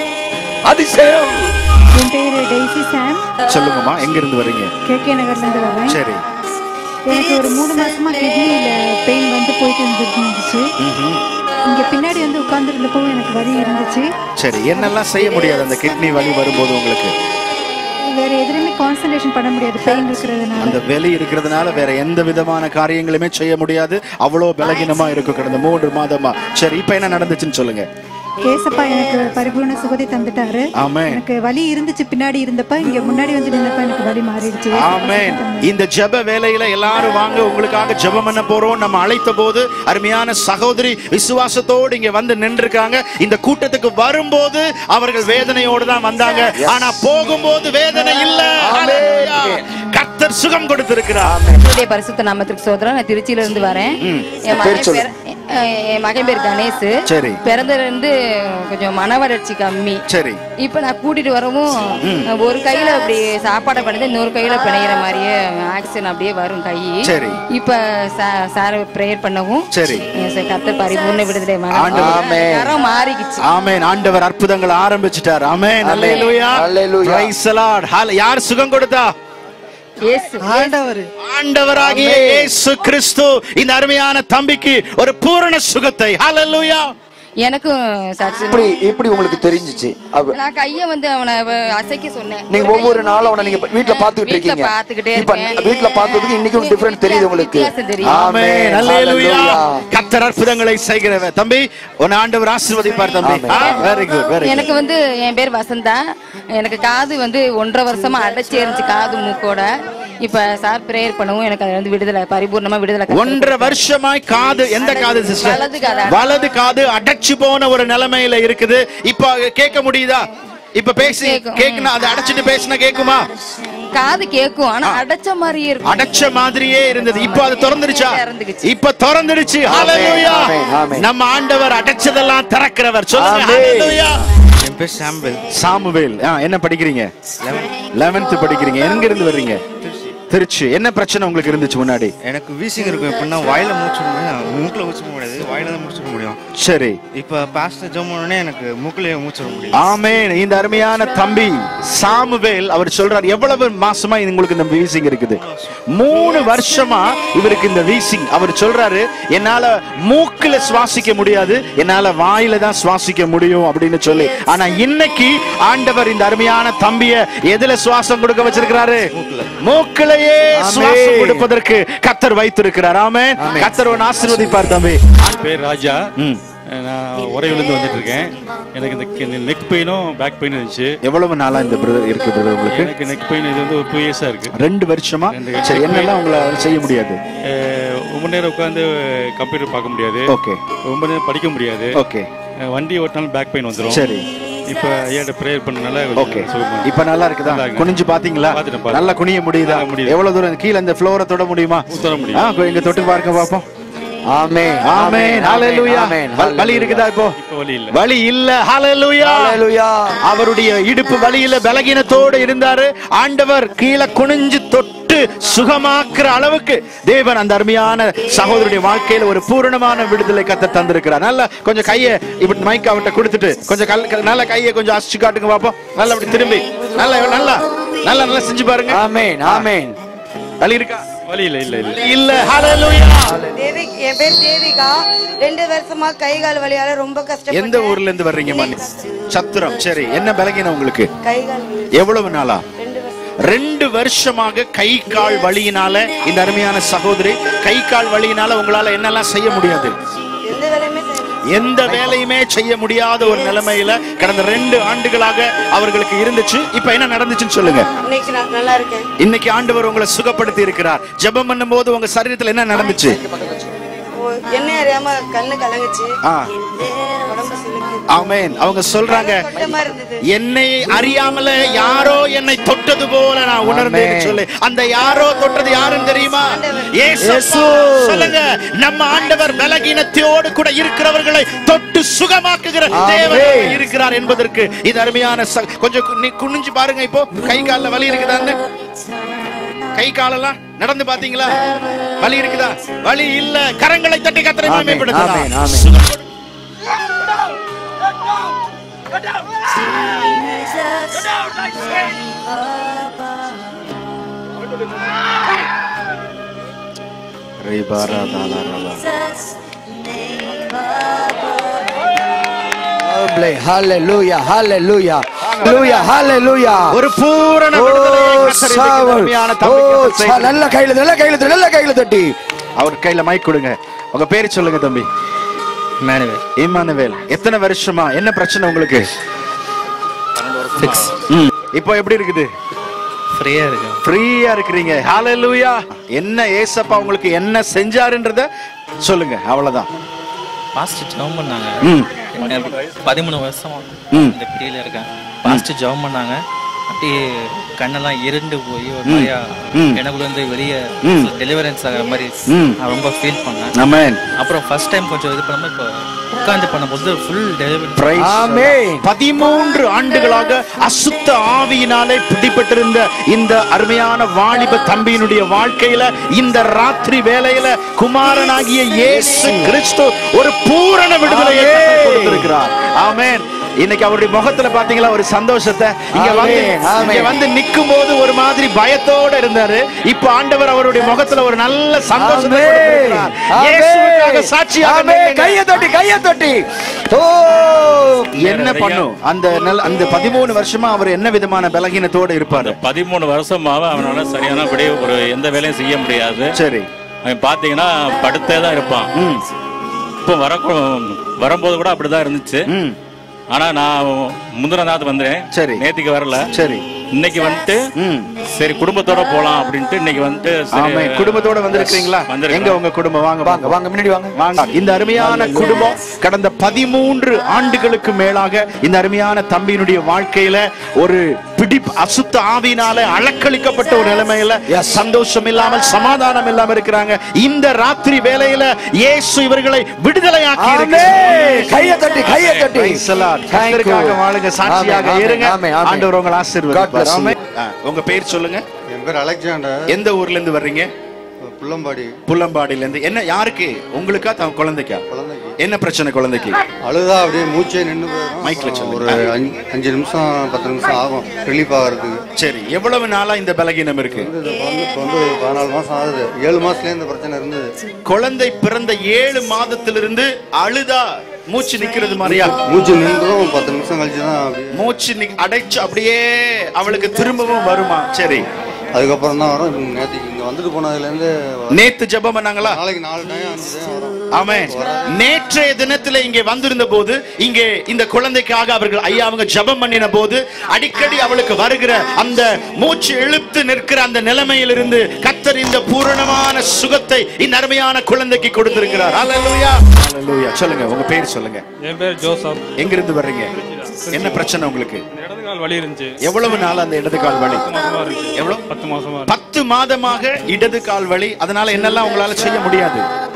[SPEAKER 5] அதிசயம்.
[SPEAKER 14] என் பேரு டெய்சி சாம்.
[SPEAKER 3] சொல்லுங்கம்மா, எங்க இருந்து வரீங்க?
[SPEAKER 14] கேகே நகர்ல இருந்து வரேன்.
[SPEAKER 3] சரி.
[SPEAKER 14] எனக்கு ஒரு மூணு மாசமா கிட்னில பெயின் வந்து போயிட்டு இருந்துச்சு. இங்க பின்னாடி வந்து உட்கார்ந்து இருந்தப்போ எனக்கு வலி இருந்துச்சு.
[SPEAKER 3] சரி, என்னெல்லாம் செய்ய முடியாது அந்த கிட்னி வலி வரும்போது உங்களுக்கு?
[SPEAKER 14] வேற எதுலயுமே கான்சன்ட்ரேஷன் பண்ண முடியாது, பெயின் இருக்கிறதுனால.
[SPEAKER 3] அந்த வெளி இருக்கிறதுனால வேற எந்த விதமான காரியங்களுமே செய்ய முடியாது. அவ்வளவு பலகீனமா இருக்கும் கடந்த மூன்று மாதமா. சரி, இப்ப என்ன நடந்துச்சுன்னு சொல்லுங்க.
[SPEAKER 14] ஏசப்பா எனக்கு பரிபூர்ண சுகத்தை தந்துட்டாரு.
[SPEAKER 3] ஆமென்.
[SPEAKER 14] எனக்கு வலி இருந்துச்சு பின்னாடி இருந்தப்ப, இங்க முன்னாடி வந்து நின்னப்ப எனக்கு வலி மாறிடுச்சு.
[SPEAKER 3] ஆமென். இந்த ஜெப வேளையில எல்லாரும் வாங்க, உங்களுக்காக ஜெபம் பண்ண போறோம். நம்ம அழைத்த போது அருமையான சகோதரி விசுவாசத்தோடு இங்க வந்து நின்றுருக்காங்க. இந்த கூட்டத்துக்கு வரும்போது அவர்கள் வேதனையோடு தான் வந்தாங்க. ஆனா போகும்போது வேதனை இல்ல. ஹalleluya. கர்த்தர் சுகம் கொடுத்திருக்கிறார்.
[SPEAKER 8] கர்த்தருடைய பரிசுத்த நாமத்திற்கு ஸ்தோத்திரம். நான் திருச்சியில இருந்து வரேன். என் மகன் பேர் என் மகன் பேர் கணேஷ்.
[SPEAKER 3] சரி.
[SPEAKER 8] பிறந்ததுல இருந்து கொஞ்சம் மன வளர்ச்சி கம்மி.
[SPEAKER 3] சரி.
[SPEAKER 8] இப்ப நான் கூட்டிட்டு வரவும் ஒரு கையில அப்படி சாப்பாடை பண்ணது, இன்னொரு கையில பிணைகிற மாதிரியே ஆக்சிஜன் அப்படியே வரும் கை.
[SPEAKER 3] சரி.
[SPEAKER 8] இப்ப சார் பிரேயர் பண்ணவும்
[SPEAKER 3] சரி,
[SPEAKER 8] கர்த்தர் பரிபூர்ண விடுதலை
[SPEAKER 3] ஆமென்
[SPEAKER 8] மாறிக்கிச்சு.
[SPEAKER 3] ஆமென். ஆண்டவர் அற்புதங்களை ஆரம்பிச்சிட்டார். ஆமென். அல்லேலூயா.
[SPEAKER 11] அல்லேலூயா.
[SPEAKER 3] Praise the Lord. யார் சுகம் கொடுத்தா? ஆண்டவராகிய இயேசு கிறிஸ்து இந்த அருமையான தம்பிக்கு ஒரு பூரண சுகத்தை. ஹalleluya.
[SPEAKER 8] எனக்கும்
[SPEAKER 11] இப்படி இப்படி உங்களுக்கு தெரிஞ்சிச்சு.
[SPEAKER 8] நான் கைய வந்து அவனை அசைக்க சொன்னேன்.
[SPEAKER 11] நீங்க ஒவ்வொரு நாளும் அவனை நீங்க வீட்ல பாத்துக்கிட்டு இருக்கீங்க.
[SPEAKER 8] பாத்துக்கிட்டே
[SPEAKER 11] இப்ப வீட்ல பார்த்ததுக்கு இன்னைக்கும் டிஃபரன்ஸ் தெரியுது உங்களுக்கு.
[SPEAKER 3] ஆமென். அல்லேலூயா. கர்த்தர் அற்புதங்களை செய்கிறவர். தம்பி, உன்னை ஆண்டவர் ஆசீர்வதிப்பார் தம்பி. Very good, very good.
[SPEAKER 8] எனக்கு வந்து என் பேர் வசந்தா. எனக்கு காது வந்து ஒன்றரை வருஷமா அடைச்சி இருந்துச்சு, காது மூக்கோட. இப்ப சார் பிரேயர் பண்ணவும் எனக்கு அது வந்து விடுதலை, பரிபூர்ணமா விடுதலை.
[SPEAKER 3] ஒன்றரை வருஷமாய் காது, எந்த காது சிஸ்டர்?
[SPEAKER 8] வலது காது.
[SPEAKER 3] வலது காது அடைச்சு போன ஒரு நிலைமையில இருக்குது. இப்ப கேட்க முடியுதா? இப்ப பேசி கேக்குனா, அது அடைச்சிட்டு பேசினா கேக்குமா?
[SPEAKER 8] காது கேக்கும், ஆனா அடைச்ச மாதிரியே இருக்கும்.
[SPEAKER 3] அடைச்ச மாதிரியே இருந்தது. இப்ப அது திறந்துருச்சா? இப்ப திறந்துருச்சு. ஹalleluya. நம்ம ஆண்டவர் அடைச்சதெல்லாம் திறக்கிறவர். சொல்லுங்க ஹalleluya. என் பேர் சாமுவேல். சாமுவேல். என்ன படிக்கிறீங்க? பதினொன்றாவது படிக்கிறீங்க. எங்க இருந்து வர்றீங்க? திருச்சி. என்ன பிரச்சனை உங்களுக்கு இருந்துச்சு முன்னாடி?
[SPEAKER 15] எனக்கு வீசிங் இருக்கும். எப்படின்னா வாயில மூச்சு மூக்குல மூச்சு முடியாது, வாயில தான் மூச்சு முடியும்.
[SPEAKER 3] சரி.
[SPEAKER 15] இப்ப பாஸ்டர் ஜெபம் பண்ணனே எனக்கு மூக்குலயே மூச்சு முடியும்.
[SPEAKER 3] ஆமென். இந்த அருமையான தம்பி சாமுவேல் அவர் சொல்றார், எவ்வளவு மாசமா உங்களுக்கு இந்த வீசிங் இருக்குது? மூணு வருஷமா இவருக்கு இந்த வீசிங். அவர் சொல்றாரு, என்னால மூக்குல சுவாசிக்க முடியாது, என்னால வாயில தான் சுவாசிக்க முடியும் அப்படின்னு சொல்லி. ஆனா இன்னைக்கு ஆண்டவர் இந்த அருமையான தம்பிய எதுல சுவாசம் கொடுக்க வச்சிருக்கிறாரு? மூக்குலயே சுவாசம் கொடுப்பதற்கு கர்த்தர் வைத்திருக்கிறார். ஆமென். கர்த்தர் உன்னை ஆசீர்வதிப்பார் தம்பி.
[SPEAKER 16] பேர் ராஜா. நான் உறையிலிருந்து வந்துட்டு இருக்கேன். எனக்கு இந்த நெக் பெயினும் பேக் பெயினும் இருந்துச்சு.
[SPEAKER 3] எவ்வளவு நாளா இந்த பிரதர் இருக்கு பிரதர் உங்களுக்கு?
[SPEAKER 16] எனக்கு நெக் பெயின் இது வந்து ஒரு டூ இயர்ஸா இருக்கு.
[SPEAKER 3] ரெண்டு வருஷமா. சரி, என்னெல்லாம் உங்களால செய்ய முடியாது?
[SPEAKER 16] ரொம்ப நேரம் உட்காந்து கம்ப்யூட்டர் பார்க்க முடியாது.
[SPEAKER 3] ஓகே.
[SPEAKER 16] ரொம்ப நேரம் படிக்க முடியாது.
[SPEAKER 3] ஓகே.
[SPEAKER 16] வண்டி ஓட்டினாலும் பேக் பெயின் வந்துடும்.
[SPEAKER 3] சரி.
[SPEAKER 16] இப்ப ஐயாட்ட பிரேயர் பண்ணனால
[SPEAKER 3] ஓகே. இப்ப நல்லா இருக்குதா? குனிஞ்சு பாத்தீங்களா? நல்லா குனிய முடியுதா? எவ்வளவு தூரம் கீழ அந்த ஃப்ளோரை தொட முடியுமா?
[SPEAKER 16] தொட முடியும்.
[SPEAKER 3] இங்க தொட்டு பாருங்க பாப்போம்.
[SPEAKER 11] ஆமென்.
[SPEAKER 3] ஆமென். ஹalleluya. வலி இருக்குதா இப்போ?
[SPEAKER 16] இப்போ வலி இல்ல.
[SPEAKER 3] வலி இல்ல. ஹalleluya.
[SPEAKER 11] ஹalleluya.
[SPEAKER 3] அவருடைய இடுப்பு வலியில பலகீனத்தோடு இருந்தாரு. ஆண்டவர் கீழ குனிஞ்சு தொட்டு சுகமாக்குற அளவுக்கு தேவன் அந்த அருமையான சகோதரனுடைய வாழ்க்கையில ஒரு பூரணமான விடுதலை கத்த தந்திருக்கிறார். நல்லா கொஞ்சம் கையை இப்படி மைக் அவட்ட கொடுத்துட்டு கொஞ்சம் நல்ல கையை கொஞ்சம் அசிச்சு காட்டுங்க பாப்போம். நல்லா அப்படி திரும்பி நல்லா நல்லா நல்லா நல்லா செஞ்சு பாருங்க.
[SPEAKER 11] ஆமென். ஆமென்.
[SPEAKER 3] வலி இருக்கா?
[SPEAKER 16] வலி இல்ல இல்ல இல்ல
[SPEAKER 3] இல்ல. ஹalleluya.
[SPEAKER 7] தேவி, என் பேர் தேவிகா. ரெண்டு வருஷமா கை கால் வலியால ரொம்ப கஷ்டப்பட்டேன்.
[SPEAKER 3] எந்த ஊர்ல இருந்து வர்றீங்க? மணி சத்திரம். சரி, என்ன பலகீனம் உங்களுக்கு?
[SPEAKER 7] கை கால்.
[SPEAKER 3] எவ்வளவு நாளா? ரெண்டு வருஷமாக கை கால் வலியினால இந்த அருமையான சகோதரி கை கால் வலியினால உங்களால என்னெல்லாம் செய்ய முடியாது?
[SPEAKER 7] எந்த வேலையுமே
[SPEAKER 3] எந்த வேலையுமே செய்ய முடியாத ஒரு நிலைமையில கடந்த ரெண்டு ஆண்டுகளாக அவர்களுக்கு இருந்துச்சு. இப்ப என்ன நடந்துச்சுன்னு சொல்லுங்க.
[SPEAKER 7] இன்னைக்கு நான் நல்லா இருக்கேன்.
[SPEAKER 3] இன்னைக்கு ஆண்டவர் உங்களை சுகப்படுத்தி இருக்கிறார். ஜெபம் பண்ணும்போது உங்க சரீரத்துல என்ன நடந்துச்சு?
[SPEAKER 7] என்ன அறியாம கண்ணு கலங்குச்சு.
[SPEAKER 3] ஆமென். அவங்க சொல்றாங்க, என்னை அறியாமல யாரோ என்னை தொட்டது போல நான் உணர்ந்தேன்னு சொல்லி. அந்த யாரோ தொட்டது யாருன்னு தெரியுமா? இயேசு. சொல்லுங்க, நம்ம ஆண்டவர் பலகீனத்தோடு கூட இருக்கிறவர்களை தொட்டு சுகமாக்குகிற தேவன் இருக்கிறார் என்பதற்கு இது அருமையான. கொஞ்சம் குனிஞ்சு பாருங்க. இப்போ கை கால்ல வலி இருக்குதான்னு? கை காலெல்லாம் நடந்து பாத்தீங்களா? வலி இருக்குதா? வலி இல்ல. கரங்களை தட்டி கர்த்தரை மகிமைப்படுத்துங்க.
[SPEAKER 11] ஹalleluya. ஹalleluya. ஹalleluya. ஹalleluya.
[SPEAKER 3] ஒரு பூரண விடுதலையை கர்த்தர் தம்பிக்கு
[SPEAKER 11] நல்ல கையில நல்ல கையில நல்ல கையில தட்டி
[SPEAKER 3] அவர் கையில மைக் கொடுங்க. உங்க பேர் சொல்லுங்க தம்பி.
[SPEAKER 17] இமானுவேல்.
[SPEAKER 3] இமானுவேல். எத்தனை வருஷமா என்ன பிரச்சனை உங்களுக்கு? இப்போ எப்படி இருக்குது?
[SPEAKER 17] ஃப்ரீயா இருக்கு.
[SPEAKER 3] ஃப்ரீயா இருக்கிறீங்க. ஹalleluya. என்ன ஏசப்பா உங்களுக்கு என்ன செஞ்சாருன்றத சொல்லுங்க. அவ்வளவுதான்.
[SPEAKER 17] பாஸ்டர் ஜெபம் பண்ணாங்க. பதிமூணு வருஷமா இந்த பிரியில இருக்கேன். பாஸ்டர் ஜெபம் பண்ணாங்க. அப்படியே கண்ணெல்லாம் இருண்டு போய் ஒரு மாதிரியா எனக்குள்ள இருந்து வெளியே டெலிவரன்ஸ் ஆகிற மாதிரி நான் ரொம்ப ஃபீல் பண்ணேன்.
[SPEAKER 3] ஆமென்.
[SPEAKER 17] அப்புறம் ஃபர்ஸ்ட் டைம் கொஞ்சம் இது பண்ணாம இப்போ உட்கார்ந்து பண்ணும்போது ஃபுல் டெலிவரன்ஸ்.
[SPEAKER 3] ஆமென். பதிமூன்று ஆண்டுகளாக அசுத்த ஆவியினாலே பிடிபட்டிருந்த இந்த அருமையான வாலிப தம்பியினுடைய வாழ்க்கையில இந்த ராத்திரி வேளையில குமாரனாகிய இயேசு கிறிஸ்து ஒரு பூரண விடுதலையை கொடுத்திருக்கிறார். ஆமென். இன்னைக்கு அவருடைய முகத்துல பாத்தீங்களா ஒரு சந்தோஷத்தை? இங்க வந்து இங்க வந்து நிக்கும் போது ஒரு மாதிரி பயத்தோட இருந்தாரு. இப்ப ஆண்டவர் அவருடைய முகத்துல ஒரு நல்ல சந்தோஷத்தை கொடுத்திருக்கிறார். இயேசுவுக்காக சாட்சியாக
[SPEAKER 11] கையை தட்டி கையை தட்டி. என்ன பண்ணும் அந்த அந்த பதிமூணு வருஷமா அவர் என்ன விதமான பலகீனத்தோட இருப்பாரு?
[SPEAKER 16] பதிமூணு வருஷமாவே அவனால சரியான படி ஒரு எந்த வேலையும் செய்ய முடியாது.
[SPEAKER 3] சரி.
[SPEAKER 16] அவன் பாத்தீங்கன்னா படுத்தே தான் இருப்பான். இப்போ வர வரும்போது கூட அப்படிதான் இருந்துச்சு. ஆனா நான் முந்தின நாள் வந்தேன்.
[SPEAKER 3] சரி.
[SPEAKER 16] நேத்துக்கு வரல.
[SPEAKER 3] சரி.
[SPEAKER 16] இன்னைக்கு வந்துட்டு சரி குடும்பத்தோட போலாம் அப்படின்ட்டு இன்னைக்கு வந்துட்டு
[SPEAKER 3] குடும்பத்தோட வந்திருக்கீங்களா? எங்க உங்க குடும்பம்? வாங்க
[SPEAKER 11] வாங்க வாங்க முன்னாடி வாங்க
[SPEAKER 3] வாங்க. இந்த அருமையான குடும்பம் கடந்த பதிமூன்று ஆண்டுகளுக்கு மேலாக இந்த அருமையான தம்பியினுடைய வாழ்க்கையில ஒரு பிடி அசுத்த ஆவியினால அலக்களிக்கப்பட்ட ஒரு நிலைமையில சந்தோஷம் இல்லாமல் சமாதானம் இல்லாம இருக்கிறாங்க. இந்த ராத்திரி வேளையில இயேசு இவர்களை விடுதலையாக்கி இருக்கிறார்.
[SPEAKER 11] கையை தட்டி கையை தட்டி
[SPEAKER 3] கர்த்தருக்காக வாழுங்க, சாட்சியாக இருங்க. ஆண்டவர் உங்களை ஆசீர்வதிப்பார். உங்க பேர் சொல்லுங்க.
[SPEAKER 18] என் பேர் அலெக்சாண்டர்.
[SPEAKER 3] எந்த ஊர்ல இருந்து வர்றீங்க?
[SPEAKER 18] புள்ளம்பாடி.
[SPEAKER 3] புள்ளம்பாடியில இருந்து. என்ன யாருக்கு? உங்களுக்கா தன் குழந்தைக்கா?
[SPEAKER 18] குழந்தைக்கு.
[SPEAKER 3] என்ன பிரச்சனை குழந்தைக்கு?
[SPEAKER 18] அழுதா அப்படியே மூச்சே நின்று போயிடும்.
[SPEAKER 3] மைக்ல சொல்லுங்க.
[SPEAKER 18] ஒரு அஞ்சு நிமிஷம் பத்து நிமிஷம் ஆகும் ரிலீஃப் ஆகிறதுக்கு.
[SPEAKER 3] சரி, எவ்வளவு நாளா இந்த பலகீனம் இருக்கு?
[SPEAKER 18] வந்து பதினாலு மாசம் ஆகுது. ஏழு மாசத்துல இந்த பிரச்சனை இருந்தது.
[SPEAKER 3] குழந்தை பிறந்த ஏழு மாதத்திலிருந்து அழுதா மூச்சு நிக்கிறது மாதிரியா?
[SPEAKER 18] மூச்சு நின்றும் பத்து நிமிஷம் கழிச்சுதான்
[SPEAKER 3] மூச்சு அடைச்சு அப்படியே அவளுக்கு திரும்பவும் வருமா? சரி,
[SPEAKER 18] அதுக்கப்புறம் தான் வரும். நேற்றுக்கு இங்க வந்துட்டு போனதுல இருந்து
[SPEAKER 3] நேத்து ஜெபம் பண்ணாங்களா?
[SPEAKER 18] நாளைக்கு நாலு டைம் அஞ்சு டைம் வரும்.
[SPEAKER 3] ஆமென். நேற்றைய தினத்துல இங்கே வந்திருந்த போது இங்கே இந்த குழந்தைக்காக அவர்கள் ஐயா அவங்க ஜெபம் பண்ணின போது அடிக்கடி அவளுக்கு வருகிற அந்த மூச்சு இழுத்து நிற்கிற அந்த நிலைமையிலிருந்து கர்த்தர் இந்த பூரணமான சுகத்தை இந்த அருமையான குழந்தைக்கு கொடுத்திருக்கிறார். ஹalleluya. ஹalleluya. சொல்லுங்க, உங்க பேர் சொல்லுங்க.
[SPEAKER 19] என் பேர் ஜோசப்.
[SPEAKER 3] எங்க இருந்து வர்றீங்க? என்ன பிரச்சனை உங்களுக்கு?
[SPEAKER 19] இடது கால் வலி இருந்துச்சு.
[SPEAKER 3] எவ்வளவு நாள் அந்த இடது கால் வலி? எவ்வளவு?
[SPEAKER 19] பத்து மாசமா.
[SPEAKER 3] பத்து மாதமாக இடது கால் வலி. அதனால என்னெல்லாம் உங்களால செய்ய முடியாது?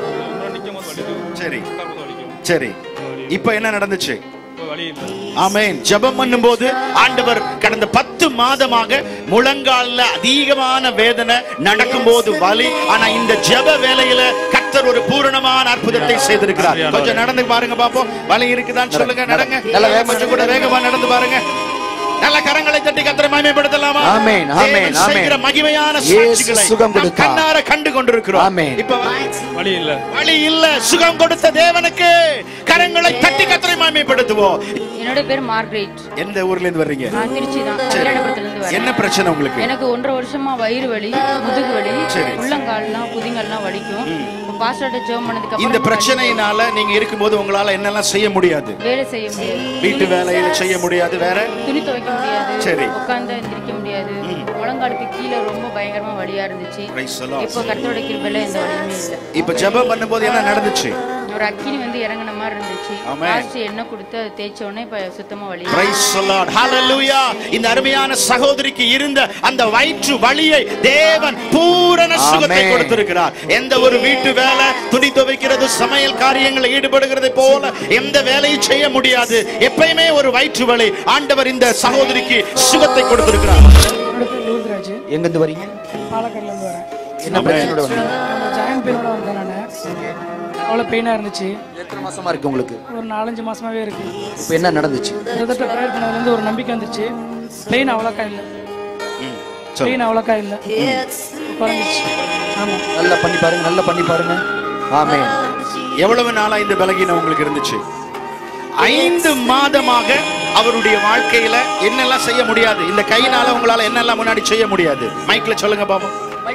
[SPEAKER 3] சரி சரி, இப்ப என்ன நடந்துச்சு? ஆமென். ஜெபம் பண்ணும்போது ஆண்டவர் கடந்த பத்து மாதமாக முழங்கால்ல அதிகமான வேதனை, நடக்கும்போது வலி. ஆனா இந்த ஜெப வேளையில கர்த்தர் ஒரு பூரணமான அற்புதத்தை செய்திருக்கிறார். கொஞ்சம் நடந்து பாருங்க பாப்போம். வலி இருக்குதான்னு சொல்லுங்க. நடங்க. கொஞ்சம் கூட வேகமா நடந்து பாருங்க. நல்ல கரங்களை தட்டி கர்த்தரை மகிமைப்படுத்தலாமா?
[SPEAKER 11] ஆமென் ஆமென் ஆமென்.
[SPEAKER 3] மகிமையான சாட்சிகளை
[SPEAKER 11] சுகம் கொடுத்தார்.
[SPEAKER 3] கண்ணார கண்டு கொண்டிருக்கிறோம்.
[SPEAKER 11] ஆமென்.
[SPEAKER 3] இப்ப
[SPEAKER 19] வலி இல்ல.
[SPEAKER 3] வலி இல்ல. சுகம் கொடுத்த தேவனுக்கு கரங்களை தட்டி கர்த்தரை மகிமைப்படுத்துவோம்.
[SPEAKER 20] என்னோட பேர் மார்கரெட்.
[SPEAKER 3] எந்த ஊர்ல இருந்து வர்றீங்க?
[SPEAKER 20] நான் திருச்சி தான். கல்யாணபுரத்துல இருந்து வரேன்.
[SPEAKER 3] என்ன பிரச்சனை உங்களுக்கு?
[SPEAKER 20] எனக்கு ஒன்றரை வருஷமா வயிறு வலி, முதுகு வலி, உள்ளங்கால்லாம் குதிங்கல்லாம் வலிக்கும். பாஸ்டர்ட்ட ஜெபம் பண்ணதுக்கு அப்புறம்
[SPEAKER 3] இந்த பிரச்சனையினால நீங்க இருக்கும்போது உங்களால என்னெல்லாம் செய்ய முடியாது?
[SPEAKER 20] வேலை செய்ய முடியாது.
[SPEAKER 3] வீட்டு வேலையில செய்ய முடியாது. வேற
[SPEAKER 20] துணி துவைக்க முடியாது.
[SPEAKER 3] சரி.
[SPEAKER 20] உட்கார்ந்து எந்திரிக்க முடியாது. முழங்காலுக்கு கீழே ரொம்ப பயங்கரமா வலியா இருந்துச்சு. இப்போ கர்த்தரோட கிருபையில எந்த வலியுமே இல்ல.
[SPEAKER 3] இப்ப ஜெபம் பண்ணும்போது என்ன நடந்துச்சு?
[SPEAKER 20] ஒரு அக்கினி வந்து இறங்கின மாதிரி இருந்துச்சு. பாஸ்டர் எண்ணெய் கொடுத்து அதை தேய்ச்ச உடனே இப்ப சுத்தமா வலி.
[SPEAKER 3] Praise the Lord. ஹalleluya. இந்த அருமையான சகோதரிக்கு இருந்த அந்த வயிற்று வலியை தேவன் பூரண சுகத்தை கொடுத்திருக்கிறார். எந்த ஒரு வீட்டு வேலை, துணி துவைக்கிறது, சமையல் காரியங்களில் ஈடுபடுகிறது போல எந்த வேலையும் செய்ய முடியாது. எப்பயுமே ஒரு வயிற்று வலி. ஆண்டவர் இந்த சகோதரிக்கு சுகத்தை கொடுத்திருக்கிறார்.
[SPEAKER 11] எங்க இருந்து வரீங்க?
[SPEAKER 21] பாலக்காடுல இருந்து வரேன்.
[SPEAKER 11] என்ன பிரச்சனையோட வந்தீங்க?
[SPEAKER 21] ஜாயின் பெயினோட வந்தேன் நானு. அவ்வளோ பெயினா இருந்துச்சு.
[SPEAKER 11] எத்தனை மாசமா இருக்கு உங்களுக்கு?
[SPEAKER 21] ஒரு நாலஞ்சு மாசமாவே இருக்கு.
[SPEAKER 11] இப்போ என்ன நடந்துச்சு?
[SPEAKER 21] கிட்டத்தட்ட ப்ரேயர் பண்ணதுலேருந்து ஒரு நம்பிக்கை வந்துச்சு. பெயின் அவ்வளோக்கா இல்லை. பெயின் அவ்வளோக்கா இல்லை. குறைஞ்சிச்சு. ஆமாம்.
[SPEAKER 11] நல்லா பண்ணி பாருங்க, நல்லா பண்ணி பாருங்க. ஆமென்.
[SPEAKER 3] எவ்வளவு நாளா இந்த பலகீனம் உங்களுக்கு இருந்துச்சு? ஐந்து மாதமாக அவருடைய வாழ்க்கையில என்னெல்லாம் செய்ய முடியாது? இந்த கையினால உங்களால என்னெல்லாம் முன்னாடி செய்ய முடியாது? மைக்ல சொல்லுங்க பாப்போம்.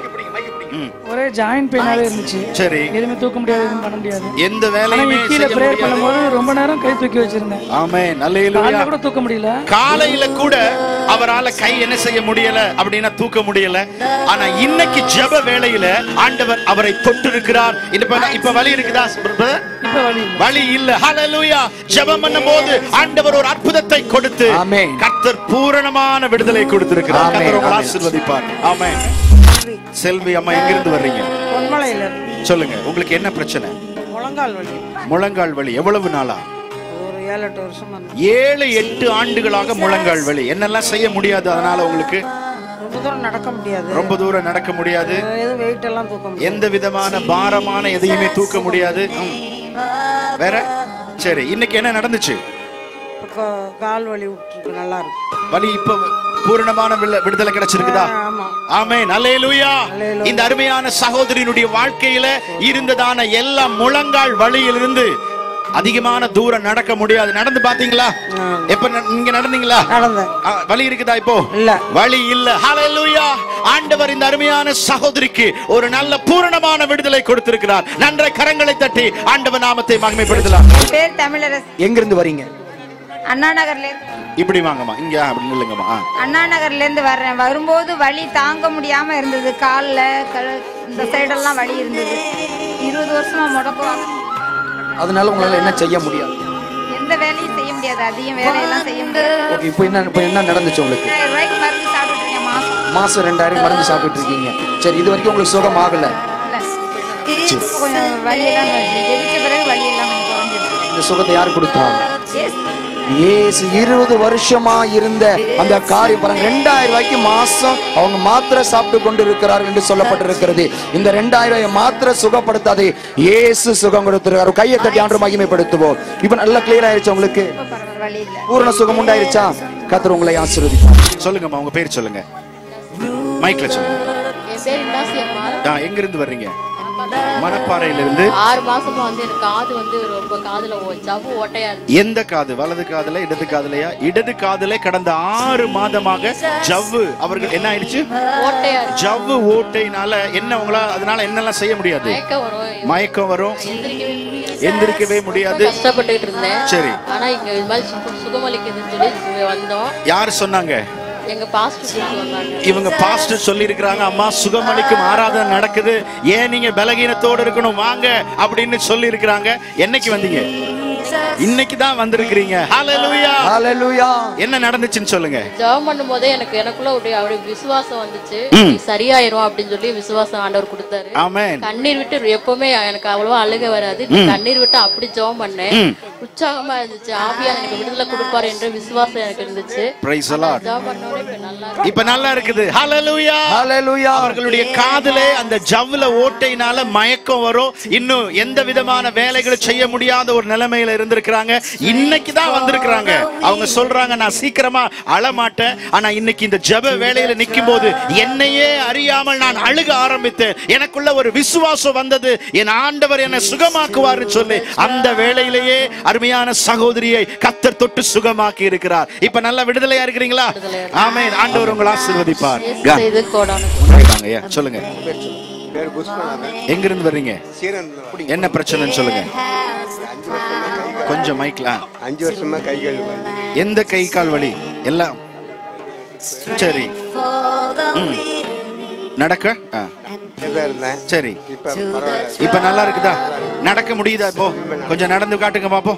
[SPEAKER 21] ஒரே ஜாயின் பெயினாவே இருந்துச்சு.
[SPEAKER 3] சரி.
[SPEAKER 21] எதுவுமே தூக்க முடியாது, எதுவும் பண்ண முடியாது.
[SPEAKER 3] எந்த வேலையுமே
[SPEAKER 21] கீழே ப்ரேயர் பண்ணும்போது ரொம்ப நேரம் கை தூக்கி வச்சிருந்தேன்.
[SPEAKER 3] ஆமென். அல்லேலூயா.
[SPEAKER 21] காலையில கூட தூக்க முடியல.
[SPEAKER 3] காலையில கூட அவரால கை என்ன செய்ய முடியல அப்படினா தூக்க முடியல. ஆனா இன்னைக்கு ஜெப வேளையில ஆண்டவர் அவரை தொட்டு இருக்கிறார். இப்ப இப்ப வலி இருக்குதா?
[SPEAKER 21] இப்ப வலி இல்ல.
[SPEAKER 3] வலி இல்ல. ஹalleluya. ஜெபம் பண்ணும்போது ஆண்டவர் ஒரு அற்புதத்தை கொடுத்து
[SPEAKER 11] ஆமென்.
[SPEAKER 3] கர்த்தர் பூரணமான விடுதலை கொடுத்திருக்கிறார். கர்த்தர் உங்களை ஆசீர்வதிப்பார். ஆமென். செல்வி அம்மா எங்க இருந்து வர்றீங்க?
[SPEAKER 12] பொன்மலையில.
[SPEAKER 3] சொல்லுங்க, உங்களுக்கு என்ன பிரச்சனை?
[SPEAKER 12] முழங்கால் வலி.
[SPEAKER 3] முழங்கால் வலி. எவ்வளவு நாளா?
[SPEAKER 12] ஒரு ஏழு எட்டு வருஷமா.
[SPEAKER 3] ஏழு எட்டு ஆண்டுகளாக முழங்கால் வலி. என்னெல்லாம் செய்ய முடியாது அதனால உங்களுக்கு?
[SPEAKER 12] ரொம்ப தூரம் நடக்க முடியாது.
[SPEAKER 3] ரொம்ப தூரம் நடக்க முடியாது.
[SPEAKER 12] எதுவும் வெயிட் எல்லாம் தூக்க முடியாது.
[SPEAKER 3] எந்த விதமான பாரமான எதையுமே தூக்க முடியாது. வேற? சரி, இன்னைக்கு என்ன நடந்துச்சு?
[SPEAKER 12] கால் வலி விட்டுருக்கு. நல்லா இருக்கு.
[SPEAKER 3] வலி இப்ப பூரணமான விடுதலை கிடைச்சிருக்குதா? ஆமென். அல்லேலூயா. இந்த அருமையான சகோதரியினுடைய வாழ்க்கையில இருந்ததான எல்லா முழங்கால் வலியிலிருந்து அதிகமான தூரம் நடக்க முடியாது. நடந்து பாத்தீங்களா? எப்ப நீங்க நடந்தீங்களா? வலி இருக்குதா இப்போ?
[SPEAKER 12] இல்ல.
[SPEAKER 3] வலி இல்ல. ஹalleluya. ஆண்டவர் இந்த அருமையான சகோதரிக்கு ஒரு நல்ல பூரணமான விடுதலை கொடுத்திருக்கிறார். நன்றாய் கரங்களை தட்டி ஆண்டவர் நாமத்தை மகிமைப்படுத்தலாம்.
[SPEAKER 22] பேர் தமிழரசி.
[SPEAKER 3] எங்க இருந்து வரீங்க?
[SPEAKER 22] அண்ணா நகர்ல.
[SPEAKER 3] இப்படி வாங்கம்மா. இங்க அப்படி நில்லுங்கம்மா.
[SPEAKER 22] அண்ணா நகர்ல இருந்து வர்றேன். வரும்போது வலி தாங்க முடியாம இருந்தது. கால்ல இந்த சைடெல்லாம் வலி இருந்தது. இருபது வருஷமா முடக்குவாங்க.
[SPEAKER 11] அதனால உங்களால என்ன செய்ய முடியாது?
[SPEAKER 22] எந்த வேலையும் செய்ய முடியாது. அதிகம் வேலையெல்லாம் செய்ய முடியாது.
[SPEAKER 11] ஓகே, இப்போ என்ன இப்போ என்ன நடந்துச்சு உங்களுக்கு?
[SPEAKER 22] ரெண்டாயிரம் ரூபாய்க்கு மருந்து சாப்பிட்டு இருக்கேன் மாசம்.
[SPEAKER 11] மாசம் ரெண்டாயிரம் மருந்து சாப்பிட்டு இருக்கீங்க. சரி, இது வரைக்கும் உங்களுக்கு சுகம் ஆகல?
[SPEAKER 22] கொஞ்சம் வலி எல்லாம் ஜெயிச்ச பிறகு வலி எல்லாம் குறைஞ்சிருக்கு.
[SPEAKER 11] இந்த சுகத்தை யார் கொடுத்தாங்க?
[SPEAKER 1] இயேசு இருபது வருஷமா இருந்த அந்த காரியம் பாருங்க, ரெண்டாயிரம் ரூபாய்க்கு மாசம் அவங்க மாத்திரை சாப்பிட்டு கொண்டு இருக்கிறார் என்று சொல்லப்பட்டிருக்கிறது. இந்த ரெண்டாயிரம் ரூபாய் மாத்திரை சுகப்படுத்தாது, இயேசு சுகம் கொடுத்திருக்காரு. கையை தட்டி ஆண்டு மகிமைப்படுத்துவோம். இப்ப நல்லா கிளியர் ஆயிருச்சு உங்களுக்கு, பூரண சுகம் உண்டாயிருச்சா? கர்த்தர் உங்களை ஆசீர்வதிப்பார்.
[SPEAKER 3] சொல்லுங்கம்மா, உங்க பேர் சொல்லுங்க, மைக்ல சொல்லுங்க.
[SPEAKER 2] என் பேர் இன்னாசி அம்மா.
[SPEAKER 3] எங்க இருந்து வர்றீங்க? மணப்பாறையில இருந்து.
[SPEAKER 2] ஆறு மாசமா வந்து எனக்கு காது வந்து ரொம்ப காதுல ஜவ்வு ஓட்டையா இருக்கு.
[SPEAKER 3] எந்த காது? வலது காதுல, இடது காதுலயா? இடது காதுல கடந்த ஆறு மாதமாக ஜவ்வு அவர்கள் என்ன ஆயிடுச்சு?
[SPEAKER 2] ஓட்டையா.
[SPEAKER 3] ஜவ்வு ஓட்டையினால என்ன உங்களா அதனால என்னெல்லாம் செய்ய முடியாது?
[SPEAKER 2] மயக்கம் வரும்.
[SPEAKER 3] மயக்கம் வரும். எந்திரிக்கவே முடியாது.
[SPEAKER 2] கஷ்டப்பட்டுட்டு இருந்தேன்.
[SPEAKER 3] சரி.
[SPEAKER 2] ஆனா இங்க இது மாதிரி சுகமளிக்குதுன்னு சொல்லி வந்தோம்.
[SPEAKER 3] யார் சொன்னாங்க?
[SPEAKER 2] எங்க பாஸ்டர் சொன்னாங்க.
[SPEAKER 3] இவங்க பாஸ்டர் சொல்லி இருக்காங்க, அம்மா சுகமளிக்கும் ஆராதனை நடக்குது, ஏன் நீங்க பலகீனத்தோடு இருக்கணும் வாங்க அப்படின்னு சொல்லி இருக்காங்க. என்னைக்கு வந்தீங்க? இன்னைக்கு தான் வந்திருக்கீங்க. ஹalleluya
[SPEAKER 1] ஹalleluya.
[SPEAKER 3] என்ன நடந்துச்சுன்னு சொல்லுங்க.
[SPEAKER 2] ஜெபம் பண்ணும்போதே எனக்கு எனக்குள்ள ஒரு அவருடைய விசுவாசம் வந்துச்சு, சரியாயிரும் அப்படின்னு சொல்லி விசுவாசம் ஆண்டவர் கொடுத்தாரு.
[SPEAKER 3] ஆமென்.
[SPEAKER 2] கண்ணீர் விட்டு எப்பவுமே எனக்கு அவ்வளவா அழுக வராது, கண்ணீர் விட்டு அப்படி ஜெபம் பண்ணேன். உற்சாகமா இருந்துச்சு. ஆவியார் எனக்கு விடுதலை கொடுப்பாரு என்ற விசுவாசம் எனக்கு இருந்துச்சு.
[SPEAKER 3] Praise the Lord.
[SPEAKER 2] ஜெபம் பண்ணோனே இப்ப நல்லா இருக்கு.
[SPEAKER 3] இப்ப நல்லா இருக்குது. ஹalleluya
[SPEAKER 1] ஹalleluya.
[SPEAKER 3] அவர்களுடைய காதிலே அந்த ஜவ்வுல ஓட்டையினால மயக்கம் வரும். இன்னும் எந்த விதமான வேலைகளும் செய்ய முடியாத ஒரு நிலைமையில இருந்திருக்காங்க. இன்னைக்கு தான் வந்திருக்காங்க. அவங்க சொல்றாங்க, நான் சீக்கிரமா அழ மாட்டேன், ஆனா இன்னைக்கு இந்த ஜெப வேளையில நிக்கும் போது என்னையே அறியாமல் நான் அழுக ஆரம்பித்தேன். எனக்குள்ள ஒரு விசுவாசம் வந்தது, என் ஆண்டவர் என்னை சுகமாக்குவார் சொல்லி அந்த வேளையிலேயே அருமையான சகோதரியை கர்த்தர் தொட்டு சுகமாக்கி இருக்கிறார். இப்ப நல்ல விடுதலையா இருக்கிறீங்களா? ஆமென். ஆண்டவர் உங்களை ஆசீர்வதிப்பார். சொல்லுங்க, எங்க இருந்து வர்றீங்க? என்ன பிரச்சனைன்னு சொல்லுங்க. கொஞ்சம் மைக்ல.
[SPEAKER 23] அஞ்சு வருஷமா கை கால் வலி.
[SPEAKER 3] எந்த கை கால் வலி? எல்லாம் சரி. நடக்க சரி. இப்ப நல்லா இருக்குதா? நடக்க முடியுதா? இப்போ கொஞ்சம் நடந்து காட்டுங்க பாப்போம்.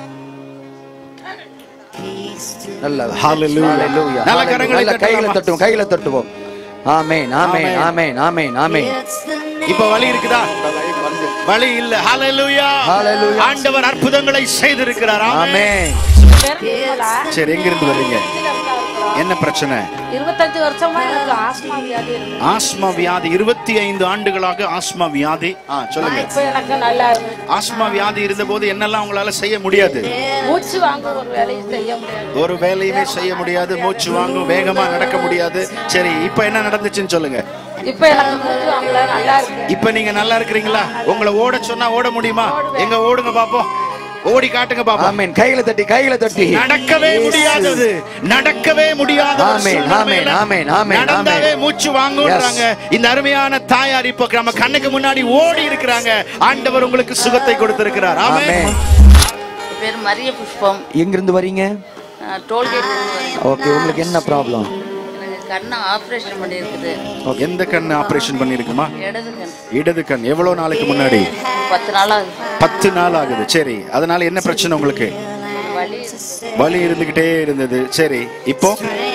[SPEAKER 1] நல்லது. ஹalleluya. நல்ல கரங்களை கைகளை தட்டுவோம், கைகளை தட்டுவோம். ஆமென், ஆமென், ஆமென், ஆமென், ஆமென்.
[SPEAKER 3] இப்ப வலி இருக்குதா? வலி இல்ல. ஹalleluya. ஹalleluya. ஆண்டவர் அற்புதங்களை செய்திருக்கிறார். ஆமென். சரி, எங்க இருந்து வர்றீங்க? என்ன பிரச்சனை?
[SPEAKER 2] இருபத்தஞ்சு வருஷமா எனக்கு ஆஸ்மா வியாதி இருக்கு.
[SPEAKER 3] ஆஸ்மா வியாதி. இருபத்தி ஐந்து ஆண்டுகளாக ஆஸ்மா வியாதி. ஆ சொல்லுங்க.
[SPEAKER 2] இப்ப எனக்கு நல்லா இருக்கு.
[SPEAKER 3] ஆஸ்மா வியாதி இருந்தபோது என்னெல்லாம் உங்களால செய்ய முடியாது?
[SPEAKER 2] மூச்சு வாங்க ஒரு வேலையும் செய்ய முடியாது.
[SPEAKER 3] ஒரு வேலையுமே செய்ய முடியாது. மூச்சு வாங்கும், வேகமா நடக்க முடியாது. சரி, இப்ப என்ன நடந்துச்சுன்னு சொல்லுங்க.
[SPEAKER 2] இப்ப எனக்கு மூச்சு வாங்கல, நல்லா இருக்கு.
[SPEAKER 3] இப்ப நீங்க நல்லா இருக்கிறீங்களா? உங்களை ஓட சொன்னா ஓட முடியுமா? எங்க ஓடுங்க பாப்போம். ஓடி காட்டுங்க பாப்போம்.
[SPEAKER 1] ஆமென். கைகளை தட்டி, கைகளை தட்டி.
[SPEAKER 3] நடக்கவே முடியாதது, நடக்கவே முடியாத.
[SPEAKER 1] ஆமென், ஆமென், ஆமென், ஆமென்.
[SPEAKER 3] நடந்தாவே மூச்சு வாங்குறாங்க. இந்த அருமையான தாயார் இப்ப நம்ம கண்ணுக்கு முன்னாடி ஓடி இருக்கிறாங்க. ஆண்டவர் உங்களுக்கு சுகத்தை கொடுத்திருக்கிறார். ஆமென்.
[SPEAKER 2] பேர் மரிய புஷ்பம்.
[SPEAKER 1] எங்க இருந்து வரீங்க?
[SPEAKER 2] டோல்கேட்.
[SPEAKER 1] ஓகே, உங்களுக்கு என்ன ப்ராப்ளம்?
[SPEAKER 2] கண்ணை ஆபரேஷன் பண்ணிருக்குது.
[SPEAKER 3] எந்த கண்ணு ஆபரேஷன் பண்ணிருக்குமா?
[SPEAKER 2] இடது கண்.
[SPEAKER 3] இடது கண். எவ்வளவு நாளைக்கு முன்னாடி?
[SPEAKER 2] பத்து நாள் ஆகுது.
[SPEAKER 3] பத்து நாள் ஆகுது. சரி, அதனால என்ன பிரச்சனை உங்களுக்கு?
[SPEAKER 2] வலி.
[SPEAKER 3] வலி இருந்துகிட்டே இருந்தது. சரி, இப்போ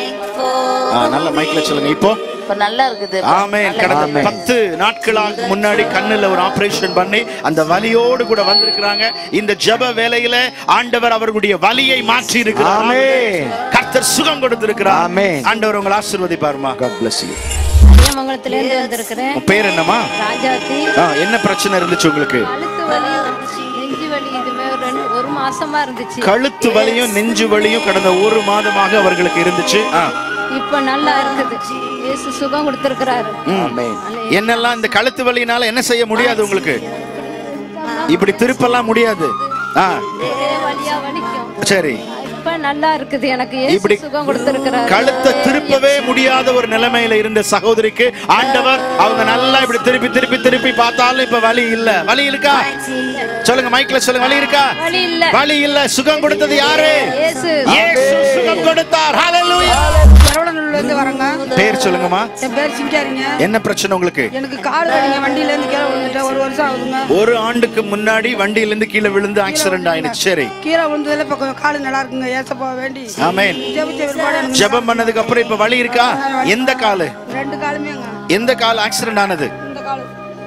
[SPEAKER 3] நல்ல மைக்ல சொல்லுங்க. இப்போ
[SPEAKER 2] இப்ப நல்லா இருக்குது.
[SPEAKER 3] ஆமென். கடந்த பத்து நாட்களாக முன்னாடி கண்ணுல ஒரு ஆபரேஷன் பண்ணி அந்த வலியோடு கூட வந்திருக்கிறாங்க. இந்த ஜெப வேளையில ஆண்டவர் அவர்களுடைய வலியை மாற்றி இருக்கிறார். ஆமென். கர்த்தர் சுகம் கொடுத்திருக்கிறார். ஆமென். ஆண்டவர் உங்களை ஆசீர்வதிப்பார்மா. God bless you.
[SPEAKER 2] மங்களத்துல இருந்து வந்திருக்கிறேன்.
[SPEAKER 3] உங்க பேர் என்னமா?
[SPEAKER 2] ராஜாத்தி.
[SPEAKER 3] என்ன பிரச்சனை இருந்துச்சு உங்களுக்கு?
[SPEAKER 2] கழுத்து வலி, நெஞ்சு வலி, இதுமே ஒரு ஒரு மாசமா இருந்துச்சு.
[SPEAKER 3] கழுத்து வலியும் நெஞ்சு வலியும் கடந்த ஒரு மாதமாக அவர்களுக்கு இருந்துச்சு.
[SPEAKER 2] இப்ப நல்லா இருக்குது. இயேசு சுகம் கொடுத்திருக்கிறாரு.
[SPEAKER 3] ஆமென். என்னெல்லாம் இந்த கழுத்து வலியினால என்ன செய்ய முடியாது உங்களுக்கு? இப்படி திருப்பலாம் முடியாது. ஆ
[SPEAKER 2] வலியா வலிக்கும்.
[SPEAKER 3] சரி,
[SPEAKER 2] இப்ப நல்லா இருக்குது. எனக்கு இயேசு சுகம் கொடுத்திருக்கிறாரு.
[SPEAKER 3] கழுத்தை திருப்பவே முடியாத ஒரு நிலைமையில இருந்த சகோதரிக்கு ஆண்டவர் அவங்க நல்லா இப்படி திருப்பி திருப்பி திருப்பி பார்த்தாலும் இப்ப வலி இல்ல. வலி இருக்கா? சொல்லுங்க, மைக்ல சொல்லுங்க. வலி இருக்கா?
[SPEAKER 2] வலி இல்ல.
[SPEAKER 3] வலி இல்ல. சுகம் கொடுத்தது யாரு?
[SPEAKER 2] இயேசு.
[SPEAKER 3] இயேசு சுகம் கொடுத்தார். ஹalleluya.
[SPEAKER 12] சரவணனூர்ல இருந்து வரங்க.
[SPEAKER 3] பேர் சொல்லுங்கம்மா.
[SPEAKER 12] என் பேர் சிங்காரிங்க.
[SPEAKER 3] என்ன பிரச்சனை உங்களுக்கு?
[SPEAKER 12] எனக்கு கால் வலிங்க. வண்டியில இருந்து கீழே விழுந்துட்டேன். ஒரு வருஷம் ஆகுதுங்க.
[SPEAKER 3] ஒரு ஆண்டுக்கு முன்னாடி வண்டியில இருந்து கீழே விழுந்து ஆக்சிடென்ட் ஆயிடுச்சு. சரி,
[SPEAKER 12] கீழே விழுந்ததுல இப்ப கால் நல்லா இருக்குங்க. ஏசப்பா வேண்டி
[SPEAKER 3] ஆமென்.
[SPEAKER 12] ஜெபிச்ச பிற்பாடு எனக்கு
[SPEAKER 3] ஜெபம் பண்ணதுக்கு அப்புறம் இப்ப வலி இருக்கா? எந்த காலு?
[SPEAKER 12] ரெண்டு காலுமேங்க.
[SPEAKER 3] எந்த கால் ஆக்சிடென்ட் ஆனது?
[SPEAKER 12] இந்த கால்.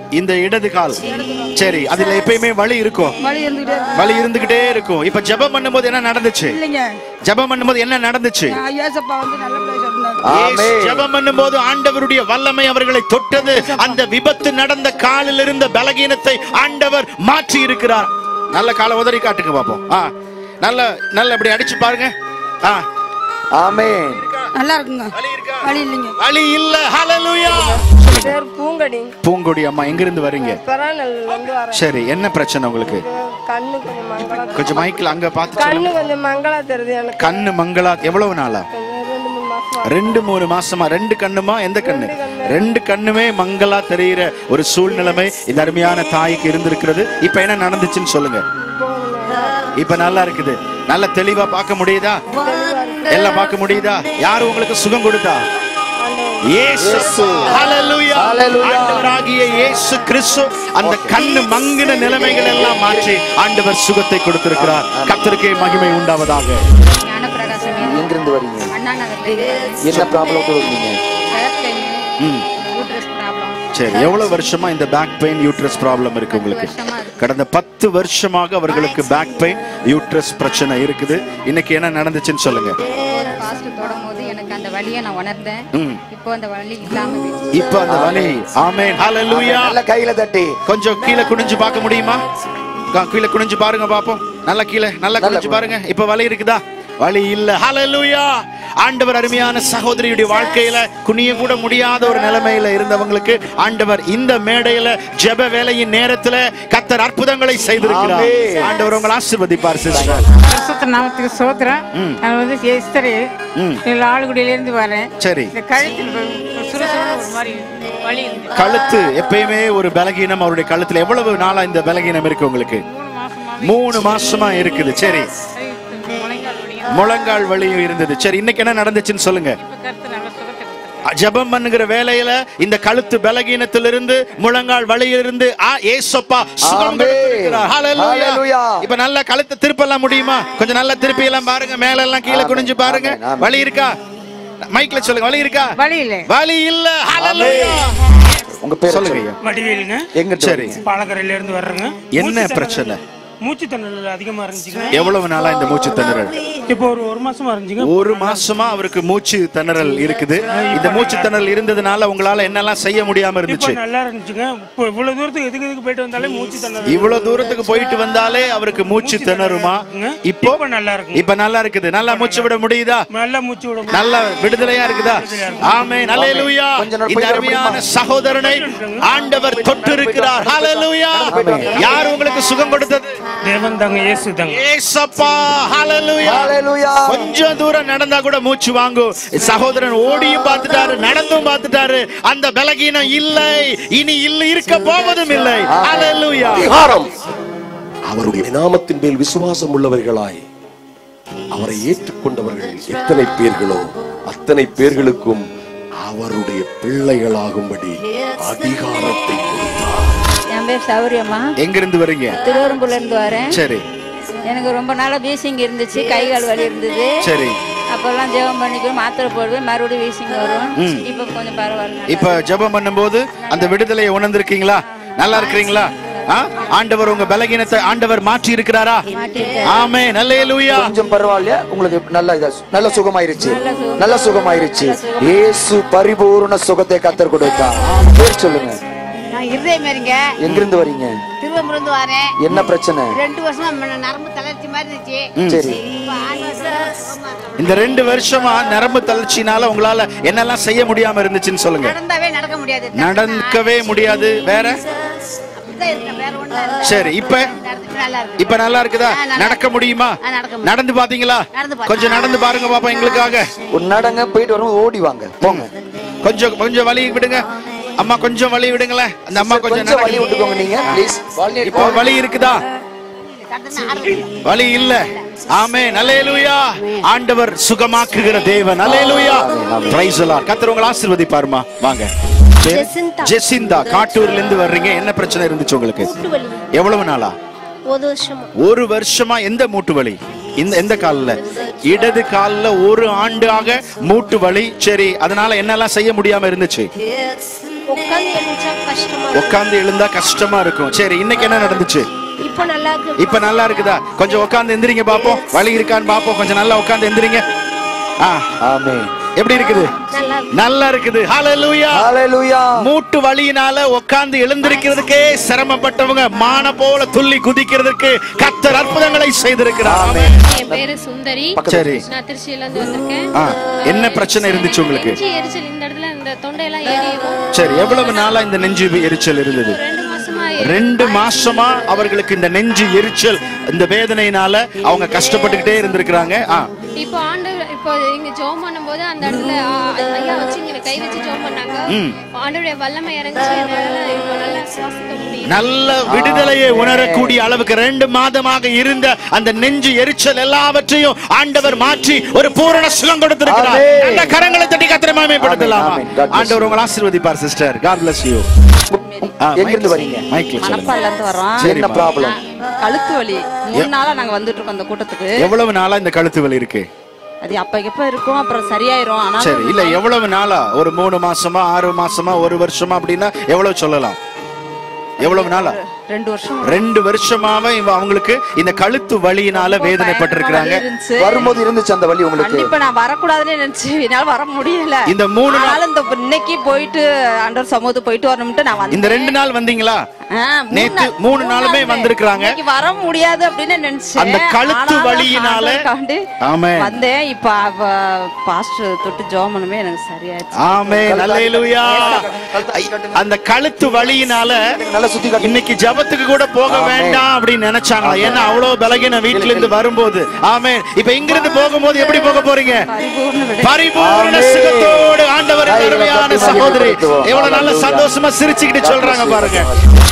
[SPEAKER 3] இந்த இடது கால். சரி, அதுல எப்பயுமே வலி இருக்கும்.
[SPEAKER 12] வலி இருந்துகிட்டே இருக்கு.
[SPEAKER 3] வலி இருந்துகிட்டே இருக்கும். இப்ப ஜெபம் பண்ணும்போது என்ன நடந்துச்சு?
[SPEAKER 12] இல்லைங்க.
[SPEAKER 3] ஜெபம் பண்ணும்போது என்ன நடந்துச்சு?
[SPEAKER 12] இயேசப்பா வந்து நல்லபடியா சொன்னாரு.
[SPEAKER 3] ஆமென். ஜெபம் பண்ணும்போது ஆண்டவருடைய வல்லமை அவர்களை தொட்டது. அந்த விபத்து நடந்த காலில் இருந்த பலகீனத்தை ஆண்டவர் மாற்றி இருக்கிறார். நல்ல காலை உதறி காட்டுங்க பாப்போம். ஆ, நல்ல நல்ல அப்படி அடிச்சு பாருங்க. ஆ, ஆமென்.
[SPEAKER 12] நல்லா இருக்குங்க. வலி இல்லைங்க.
[SPEAKER 3] வலி இல்ல. ஹalleluya.
[SPEAKER 7] பேர் பூங்கொடி.
[SPEAKER 3] பூங்கொடி அம்மா, எங்க இருந்து வரீங்க?
[SPEAKER 7] பெரானல்ல இருந்து வரேன்.
[SPEAKER 3] சரி, என்ன பிரச்சனை உங்களுக்கு?
[SPEAKER 7] கண்ணு கொஞ்சம் மங்களா.
[SPEAKER 3] கொஞ்சம் மைக்ல அங்க பாத்து
[SPEAKER 7] கண்ணு
[SPEAKER 3] சொல்லுங்க.
[SPEAKER 7] கொஞ்சம் மங்களா தெரியுது எனக்கு.
[SPEAKER 3] கண்ணு மங்களா எவ்வளவு நாளா?
[SPEAKER 7] ரெண்டு மூணு மாசமா.
[SPEAKER 3] ரெண்டு மூணு மாசமா. ரெண்டு கண்ணுமா? எந்த கண்ணு? ரெண்டு கண்ணுமே மங்களா தெரிகிற ஒரு சூழ்நிலைமை இந்த அருமையான தாய்க்கு இருந்திருக்கிறது. இப்ப என்ன நடந்துச்சுன்னு சொல்லுங்க. இப்ப நல்லா இருக்குது. நல்ல தெளிவா பார்க்க முடியுதா? எல்லாம் பார்க்க முடியுதா? யாரு உங்களுக்கு சுகம் கொடுத்தா? இயேசு. ஹalleluya. ஆண்டவராகிய இயேசு கிறிஸ்து அந்த கண்ணு மங்கின நிலைமைகள் எல்லாம் மாற்றி ஆண்டவர் சுகத்தை கொடுத்திருக்கிறார். கர்த்தருக்கே மகிமை உண்டாவதாக.
[SPEAKER 22] ஞானப்பிரகாசம்.
[SPEAKER 1] எங்க இருந்து வரீங்க?
[SPEAKER 22] அண்ணா நகர்ல.
[SPEAKER 1] என்ன ப்ராப்ளம் இருக்கீங்க?
[SPEAKER 22] பேக் பெயின்,
[SPEAKER 3] ம்.
[SPEAKER 22] Uterus problem.
[SPEAKER 3] சரி, எவ்வளவு வருஷமா இந்த பேக் பெயின் யூட்ரஸ் ப்ராப்ளம் இருக்கு உங்களுக்கு? கடந்த பத்து வருஷமாக அவர்களுக்கு பேக் பெயின் யூட்ரஸ் பிரச்சனை இருக்குது. இன்னைக்கு என்ன நடந்துச்சுன்னு சொல்லுங்க.
[SPEAKER 22] பாஸ்ட் தொடங்கும்போது எனக்கு அந்த வலியை நான் உணர்ந்தேன். இப்போ அந்த வலி இல்லாம போயிடுச்சு.
[SPEAKER 3] இப்போ அந்த வலி. ஆமென். ஹalleluya.
[SPEAKER 1] நல்ல கையில தட்டி
[SPEAKER 3] கொஞ்சம் கீழே குனிஞ்சு பார்க்க முடியுமா? கீழே குனிஞ்சு பாருங்க பாப்போம். நல்ல கீழே நல்லா குனிஞ்சு பாருங்க. இப்போ வலி இருக்குதா? வலி இல்ல. ஹalleluya. ஆண்டவர் அருமையான சகோதரியுடைய வாழ்க்கையில குனிய கூட முடியாத ஒரு நிலைமையில இருந்தவங்களுக்கு ஆண்டவர் இந்த மேடையில ஜெப வேளையின் நேரத்துல கர்த்தர் அற்புதங்களை செய்திருக்கிறார். ஆண்டவர் உங்களை ஆசீர்வதிப்பார் சிஸ்டர்.
[SPEAKER 8] பரிசுத்த நாமத்துக்கு ஸ்தோத்திரம். நான் வந்து எஸ்தர் ஆளுகுடியில இருந்து வரேன்.
[SPEAKER 3] சரி.
[SPEAKER 8] இந்த கழுத்தில் சுரசுர ஒரு மாதிரி வலி இருக்கு.
[SPEAKER 3] கழுத்து எப்பயுமே ஒரு பலகீனம். அவருடைய கழுத்துல எவ்வளவு நாளா இந்த பலகீனம் இருக்கு உங்களுக்கு? மூணு மாசமா இருக்குது. சரி, முழங்கால் வலியும் இருந்தது. சரி, இன்னைக்கு என்ன நடந்துச்சுன்னு சொல்லுங்க. ஜெபம் பண்ணுகிற வேளையில இந்த கழுத்து பலகீனத்திலிருந்து முழங்கால் வலியிலிருந்து ஏசப்பா சுகம் கொடுத்திருக்கிறார். ஹalleluya. இப்ப நல்ல கழுத்தை திருப்பலாம் முடியுமா? கொஞ்சம் நல்லா திருப்பி எல்லாம் பாருங்க. மேல எல்லாம் கீழே குனிஞ்சு பாருங்க. வலி இருக்கா? மைக்ல சொல்லுங்க. வலி இருக்கா?
[SPEAKER 8] வலி இல்ல.
[SPEAKER 3] வலி இல்ல. ஹalleluya.
[SPEAKER 1] உங்க பேர்
[SPEAKER 3] சொல்லுங்க.
[SPEAKER 19] வடிவேலுங்க.
[SPEAKER 3] எங்க? சரி,
[SPEAKER 19] பாலக்கரையில இருந்து வர்றேங்க.
[SPEAKER 3] என்ன பிரச்சனை?
[SPEAKER 19] மூச்சு திணறல் அதிகமா இருந்துச்சுங்க.
[SPEAKER 3] எவ்வளவு நாளா இந்த மூச்சு திணறல்?
[SPEAKER 19] இப்போ ஒரு ஒரு மாசமா இருந்துச்சுங்க.
[SPEAKER 3] ஒரு மாசமா அவருக்கு மூச்சு திணறல் இருக்குது. இந்த மூச்சு திணறல் இருந்ததுனால உங்களால என்னெல்லாம் செய்ய முடியாம இருந்துச்சு?
[SPEAKER 19] இப்போ நல்லா இருந்துச்சுங்க. இப்போ இவ்வளவு தூரத்துக்கு எதுக்கு எதுக்கு போயிட்டு வந்தாலே மூச்சு திணறல்.
[SPEAKER 3] இவ்வளவு தூரத்துக்கு போயிட்டு வந்தாலே அவருக்கு மூச்சு திணறுமா? இப்போ
[SPEAKER 19] நல்லா இருக்கு.
[SPEAKER 3] இப்ப நல்லா இருக்குது. நல்லா மூச்சு விட முடியுதா?
[SPEAKER 19] நல்லா மூச்சு விட.
[SPEAKER 3] நல்லா விடுதலையா இருக்குதா? ஆமென். ஹalleluya. இந்த அருமையான சகோதரனை ஆண்டவர் தொட்டு இருக்கிறார். ஹalleluya. யார் உங்களுக்கு சுகம் கொடுத்தது?
[SPEAKER 19] தேவன் தாங்க. இயேசு தாங்க.
[SPEAKER 3] இயேசப்பா. ஹalleluya. ஹalleluya. கொஞ்சம் தூரம் நடந்தா கூட மூச்சு வாங்கும். சகோதரன் ஓடியும் பார்த்துட்டாரு, நடந்தும் பார்த்துட்டாரு. அந்த பலகீனம் இல்லை, இனி இல்ல, இருக்க போவதும் இல்லை. ஹalleluya.
[SPEAKER 5] அதிகாரம் அவருடைய நாமத்தின் மேல் விசுவாசம் உள்ளவர்களாய் அவரை ஏற்றுக்கொண்டவர்கள் எத்தனை பேர்களோ அத்தனை பேர்களுக்கும் அவருடைய பிள்ளைகளாகும்படி அதிகாரத்தை கொடுத்தார்.
[SPEAKER 22] என் பேர் சௌரியம்மா.
[SPEAKER 3] எங்க இருந்து வரீங்க?
[SPEAKER 22] திருவரம்பூர்ல இருந்து வரேன்.
[SPEAKER 3] சரி.
[SPEAKER 22] எனக்கு ரொம்ப நாளா வீசிங் இருந்துச்சு, கை கால் வலி இருந்தது.
[SPEAKER 3] சரி.
[SPEAKER 22] அப்பெல்லாம் ஜெபம் பண்ணிக்கோ, மாத்திரை போடுவேன், மறுபடியும் வீசிங் வரும். இப்ப கொஞ்சம் பரவாயில்ல.
[SPEAKER 3] இப்ப ஜெபம் பண்ணும்போது அந்த விடுதலையை உணர்ந்திருக்கீங்களா? நல்லா இருக்கிறீங்களா? ஆண்டவர் உங்க பலகீனத்தை ஆண்டவர் மாற்றி இருக்கிறாரா? ஆமென். அல்லேலூயா.
[SPEAKER 1] கொஞ்சம் பரவாயில்லையா? உங்களுக்கு நல்ல நல்ல சுகமாயிருச்சு. நல்ல சுகமாயிருச்சு. இயேசு பரிபூர்ண சுகத்தை கர்த்தர் கொடுத்தார். பேர் சொல்லுங்க.
[SPEAKER 22] நான் இருதயம் இருங்க.
[SPEAKER 1] எங்க இருந்து வரீங்க?
[SPEAKER 22] திருவம்பூர்ல வரேன்.
[SPEAKER 1] என்ன பிரச்சனை?
[SPEAKER 22] ரெண்டு வருஷமா நரம்பு தளர்ச்சி மாதிரி இருந்துச்சு.
[SPEAKER 3] சரி. இந்த ரெண்டு வருஷமா நரம்பு தளர்ச்சினால உங்களால என்னெல்லாம் செய்ய முடியாம இருந்துச்சுன்னு சொல்லுங்க.
[SPEAKER 22] நடந்தவே நடக்க முடியாது.
[SPEAKER 3] நடக்கவே முடியாது. வேற? சரி. இப்ப இப்ப நல்லா இருக்குதா? நடக்க முடியுமா? நடந்து பாத்தீங்களா? கொஞ்சம் நடந்து பாருங்க பாப்பா எங்களுக்காக.
[SPEAKER 1] ஒரு நடங்க, போயிட்டு வரும், ஓடி வாங்க, போங்க.
[SPEAKER 3] கொஞ்சம் கொஞ்சம் வலி விடுங்க அம்மா, கொஞ்சம் வலி விடுங்களேன். அந்த அம்மா கொஞ்சம்
[SPEAKER 1] வலி விட்டுக்கோங்க நீங்க ப்ளீஸ்.
[SPEAKER 3] இப்போ வலி இருக்குதா? வலி இல்ல. ஆமென். அல்லேலூயா. ஆண்டவர் சுகமாக்குகிற தேவன். அல்லேலூயா. Praise the Lord. கர்த்தர் உங்களை ஆசீர்வதிப்பார்மா. வாங்க. ஜெசிந்தா, காட்டூர்ல இருந்து வர்றீங்க. என்ன பிரச்சனை இருந்துச்சு உங்களுக்கு? எவ்வளவு நாளா?
[SPEAKER 4] ஒரு வருஷமா.
[SPEAKER 3] ஒரு வருஷமா. எந்த மூட்டு வலி? இந்த எந்த கால்ல? இடது கால்ல ஒரு ஆண்டாக மூட்டு வலி. சரி, அதனால என்னெல்லாம் செய்ய முடியாம இருந்துச்சு?
[SPEAKER 4] உட்கார்ந்து எழுந்தா கஷ்டமா இருக்கு.
[SPEAKER 3] உட்கார்ந்து எழுந்தா கஷ்டமா இருக்கும். சரி, இன்னைக்கு என்ன நடந்துச்சு?
[SPEAKER 4] இப்போ நல்லா இருக்கு.
[SPEAKER 3] இப்ப நல்லா இருக்குதா? கொஞ்சம் உட்கார்ந்து எந்திரிங்க பாப்போம். வலி இருக்கான்னு பாப்போம். கொஞ்சம் நல்லா உட்கார்ந்து எந்திரிங்க. ஆ, ஆமென். எப்படி இருக்குது? நல்லா இருக்குது. ஹalleluya
[SPEAKER 1] ஹalleluya.
[SPEAKER 3] மூட்டு வலியினால உட்கார்ந்து எழுந்திருக்கிறதுக்கே சிரமப்பட்டவங்க மான போல துள்ளி குதிக்கிறதுக்கு கர்த்தர் அற்புதங்களை செய்திருக்கிறார். ஆமென்.
[SPEAKER 4] என் பேரு சுந்தரி.
[SPEAKER 3] சரி,
[SPEAKER 4] நான் திருச்சியில இருந்து வந்திருக்கேன்.
[SPEAKER 3] ஆ, என்ன பிரச்சனை இருந்துச்சு உங்களுக்கு?
[SPEAKER 4] நெஞ்சு எரிச்சல் இந்த இடத்துல இந்த தொண்டையெல்லாம் எரியும்.
[SPEAKER 3] சரி, எவ்வளவு நாளா இந்த நெஞ்சு எரிச்சல் இருந்தது?
[SPEAKER 4] ரெண்டு மாசமா
[SPEAKER 3] ரெண்டு மாசமா அவர்களுக்கு இந்த நெஞ்சு எரிச்சல், இந்த வேதனையினால அவங்க கஷ்டப்பட்டுக்கிட்டே இருந்திருக்கிறாங்க. ஆ,
[SPEAKER 4] இப்போ ஆண்டவர் இப்போ இங்க ஜெபம் பண்ணும்போது அந்த இடத்துல ஆ, ஐயா வச்சு இங்க கை வச்சு ஜெபம் பண்ணாங்க. ஆண்டவருடைய வல்லமை இறங்கிச்சு. என்னால இப்போ நல்லா சுவாசிக்க முடியும்.
[SPEAKER 3] நல்ல விடுதலையை உணரக்கூடிய அளவுக்கு ரெண்டு மாதமாக இருந்த அந்த நெஞ்சு எரிச்சல் எல்லாவற்றையும் ஆண்டவர் மாற்றி ஒரு பூரண சுகம் கொடுத்திருக்கிறார். அந்த கரங்களை தட்டி கர்த்தரை மகிமைப்படுத்தலாமா? ஆண்டவர் உங்களை ஆசீர்வதிப்பார் சிஸ்டர். God bless you.
[SPEAKER 1] எங்க இருந்து வரீங்க?
[SPEAKER 3] மைக்ல சொல்லுங்க.
[SPEAKER 8] மணப்பால்ல இருந்து வரோம்.
[SPEAKER 1] என்ன ப்ராப்ளம்?
[SPEAKER 8] கழுத்து வலி. மூணு நாளா நாங்க வந்துட்டு இருக்கோம் அந்த கூட்டத்துக்கு.
[SPEAKER 3] எவ்வளவு நாளா இந்த கழுத்து வலி இருக்கு?
[SPEAKER 8] அது அப்ப எப்ப இருக்கும், அப்புறம் சரியாயிரும். ஆனா
[SPEAKER 3] சரி, இல்ல எவ்வளவு நாளா? ஒரு மூணு மாசமா, ஆறு மாசமா, ஒரு வருஷமா அப்படின்னா எவ்வளவு சொல்லலாம்? எவ்வளவு நாளா?
[SPEAKER 8] ரெண்டு வருஷம்.
[SPEAKER 3] ரெண்டு வருஷமாவே அவங்களுக்கு இந்த கழுத்து வலியினால வேதனைப்பட்டிருக்காங்க.
[SPEAKER 1] வரும்போது இருந்துச்சு அந்த வலி உங்களுக்கு?
[SPEAKER 8] கண்டிப்பா நான் வரக்கூடாதுன்னு நினைச்சு என்னால வர முடியல.
[SPEAKER 3] இந்த மூணு நாள்
[SPEAKER 8] இந்த இன்னைக்கு போயிட்டு ஆண்டவர் சமூகத்துக்கு போயிட்டு வரணும்ட்டு நான் வந்தேன்.
[SPEAKER 3] இந்த ரெண்டு நாள் வந்தீங்களா? நேத்து மூணு நாளுமே வந்திருக்காங்க.
[SPEAKER 8] இன்னைக்கு வர முடியாது அப்படின்னு நினைச்சேன்.
[SPEAKER 3] அந்த கழுத்து வலியினால
[SPEAKER 8] ஆமென் வந்தேன். இப்ப பாஸ்டர் தொட்டு ஜெபம் பண்ணவே எனக்கு சரியாச்சு.
[SPEAKER 3] ஆமென். அல்லேலூயா. அந்த கழுத்து வலியினால இன்னைக்கு ஜெபத்துக்கு கூட போக வேண்டாம் அப்படின்னு நினைச்சாங்க. ஏன்னா அவ்வளவு பலகீன வீட்ல இருந்து வரும்போது. ஆமென். இப்ப இங்க இருந்து போகும்போது எப்படி போக போறீங்க? பரிபூர்ண சுகத்தோடு. ஆண்டவர் அருமையான சகோதரி எவ்வளவு நல்ல சந்தோஷமா சிரிச்சுக்கிட்டு சொல்றாங்க பாருங்க.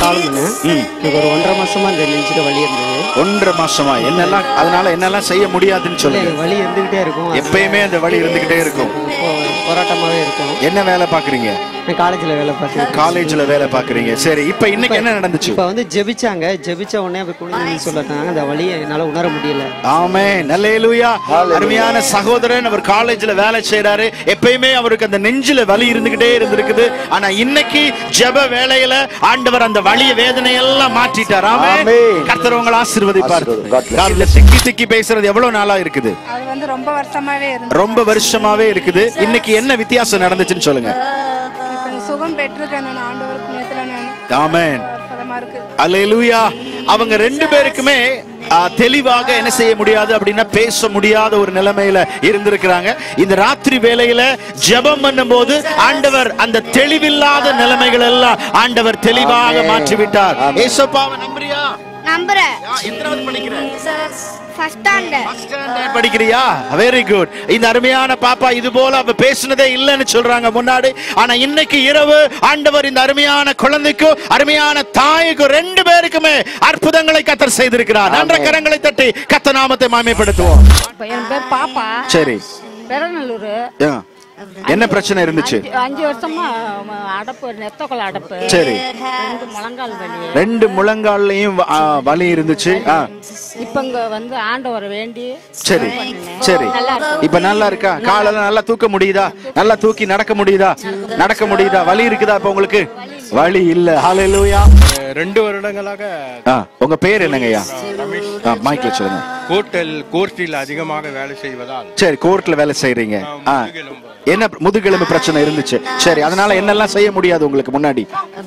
[SPEAKER 6] ஒரு ஒன்றரை மாசமா இந்த நெஞ்சில வலி இருந்தது.
[SPEAKER 3] ஒன்றரை மாசமா என்னெல்லாம் அதனால என்னெல்லாம் செய்ய முடியாதுன்னு சொல்லுங்க.
[SPEAKER 6] வலி இருந்துகிட்டே இருக்கும்.
[SPEAKER 3] எப்பயுமே அந்த வலி இருந்துகிட்டே இருக்கும்.
[SPEAKER 6] போராட்டமாவே இருக்கும்.
[SPEAKER 3] என்ன வேலை பாக்குறீங்க?
[SPEAKER 6] காலேஜ்ல வேலை பார்க்கறேன்.
[SPEAKER 3] காலேஜ்ல வேலை பாக்குறீங்க. சரி, இப்ப இன்னைக்கு என்ன நடந்துச்சு?
[SPEAKER 6] இப்ப வந்து ஜெபிச்சாங்க. ஜெபிச்ச உடனே அப்ப குனிஞ்சு சொல்றாங்க. அந்த வலியை என்னால உணர முடியல.
[SPEAKER 3] ஆமென். அல்லேலூயா. அருமையான சகோதரன் அவர் காலேஜ்ல வேலை செய்றாரு. எப்பயுமே அவருக்கு அந்த நெஞ்சில வலி இருந்துகிட்டே இருந்திருக்குது. ஆனா இன்னைக்கு ஜெப வேளையில ஆண்டவர் அந்த வலிய வேதனை எல்லாம் மாற்றிட்டார். ஆமென். கர்த்தர் உங்களை ஆசீர்வதிப்பார். காதுல திக்கி திக்கி பேசுறது எவ்வளவு நாளா இருக்குது?
[SPEAKER 12] அது வந்து ரொம்ப வருஷமாவே இருக்கு.
[SPEAKER 3] ரொம்ப வருஷமாவே இருக்குது. இன்னைக்கு என்ன வித்தியாசம் நடந்துச்சுன்னு சொல்லுங்க.
[SPEAKER 12] சுகம் பெற்றிருக்கேன் நான் ஆண்டவருக்கு நேத்துல நான்.
[SPEAKER 3] ஆமென்.
[SPEAKER 12] பதமா இருக்கு.
[SPEAKER 3] அல்லேலூயா. அவங்க ரெண்டு பேருக்குமே தெளிவாக என்ன செய்ய முடியாது அப்படின்னா பேச முடியாத ஒரு நிலைமையில இருந்திருக்கிறாங்க. இந்த ராத்திரி வேளையில ஜெபம் பண்ணும்போது ஆண்டவர் அந்த தெளிவில்லாத நிலைமைகள் எல்லாம் ஆண்டவர் தெளிவாக மாற்றி விட்டார். ஏசப்பாவை நம்புறியா?
[SPEAKER 4] நம்புறேன்.
[SPEAKER 3] எத்தனாவது படிக்கிற?
[SPEAKER 4] First standard.
[SPEAKER 3] ஃபர்ஸ்ட் ஸ்டாண்டர்ட் படிக்கிறியா? Very good. இந்த அருமையான பாப்பா இது போல அவ பேசினதே இல்லைன்னு சொல்றாங்க முன்னாடி. ஆனா இன்னைக்கு இரவு ஆண்டவர் இந்த அருமையான குழந்தைக்கும் அருமையான தாய்க்கும் ரெண்டு பேருக்குமே அற்புதங்களை கர்த்தர் செய்திருக்கிறார். நன்ற கரங்களை தட்டி கர்த்தர் நாமத்தை மகிமைப்படுத்துவோம்.
[SPEAKER 8] என் பேர் பாப்பா.
[SPEAKER 3] சரி.
[SPEAKER 8] பெரநல்லூர்.
[SPEAKER 3] என்ன பிரச்சனை இருந்துச்சு?
[SPEAKER 8] அஞ்சு வருஷமா அடப்பு, நெத்தக்குள்ள அடப்பு.
[SPEAKER 3] சரி.
[SPEAKER 8] ரெண்டு முழங்கால் வலி.
[SPEAKER 3] ரெண்டு முழங்கால்லையும் வலி இருந்துச்சு.
[SPEAKER 8] இப்ப இங்க வந்து ஆண்டவர் வேண்டி.
[SPEAKER 3] சரி சரி. இப்ப நல்லா இருக்கா? காலெல்லாம் நல்லா தூக்க முடியுதா? நல்லா தூக்கி நடக்க முடியுதா? நடக்க முடியுதா? வலி இருக்குதா இப்ப உங்களுக்கு? வலி இல்ல. ஹalleluya.
[SPEAKER 9] ரெண்டு வருடங்களாக.
[SPEAKER 3] உங்க பேர் என்னங்கய்யா? மைக்ல சொல்லுங்க.
[SPEAKER 9] கோர்ட்டில் கோர்ட்டில் அதிகமாக வேலை செய்வதால்.
[SPEAKER 3] சரி, கோர்ட்ல வேலை செய்றீங்க. என்ன முதுகெலும்பு பிரச்சனை இருந்துச்சு? சரி, அதனால என்னெல்லாம் செய்ய முடியாது உங்களுக்கு முன்னாடி?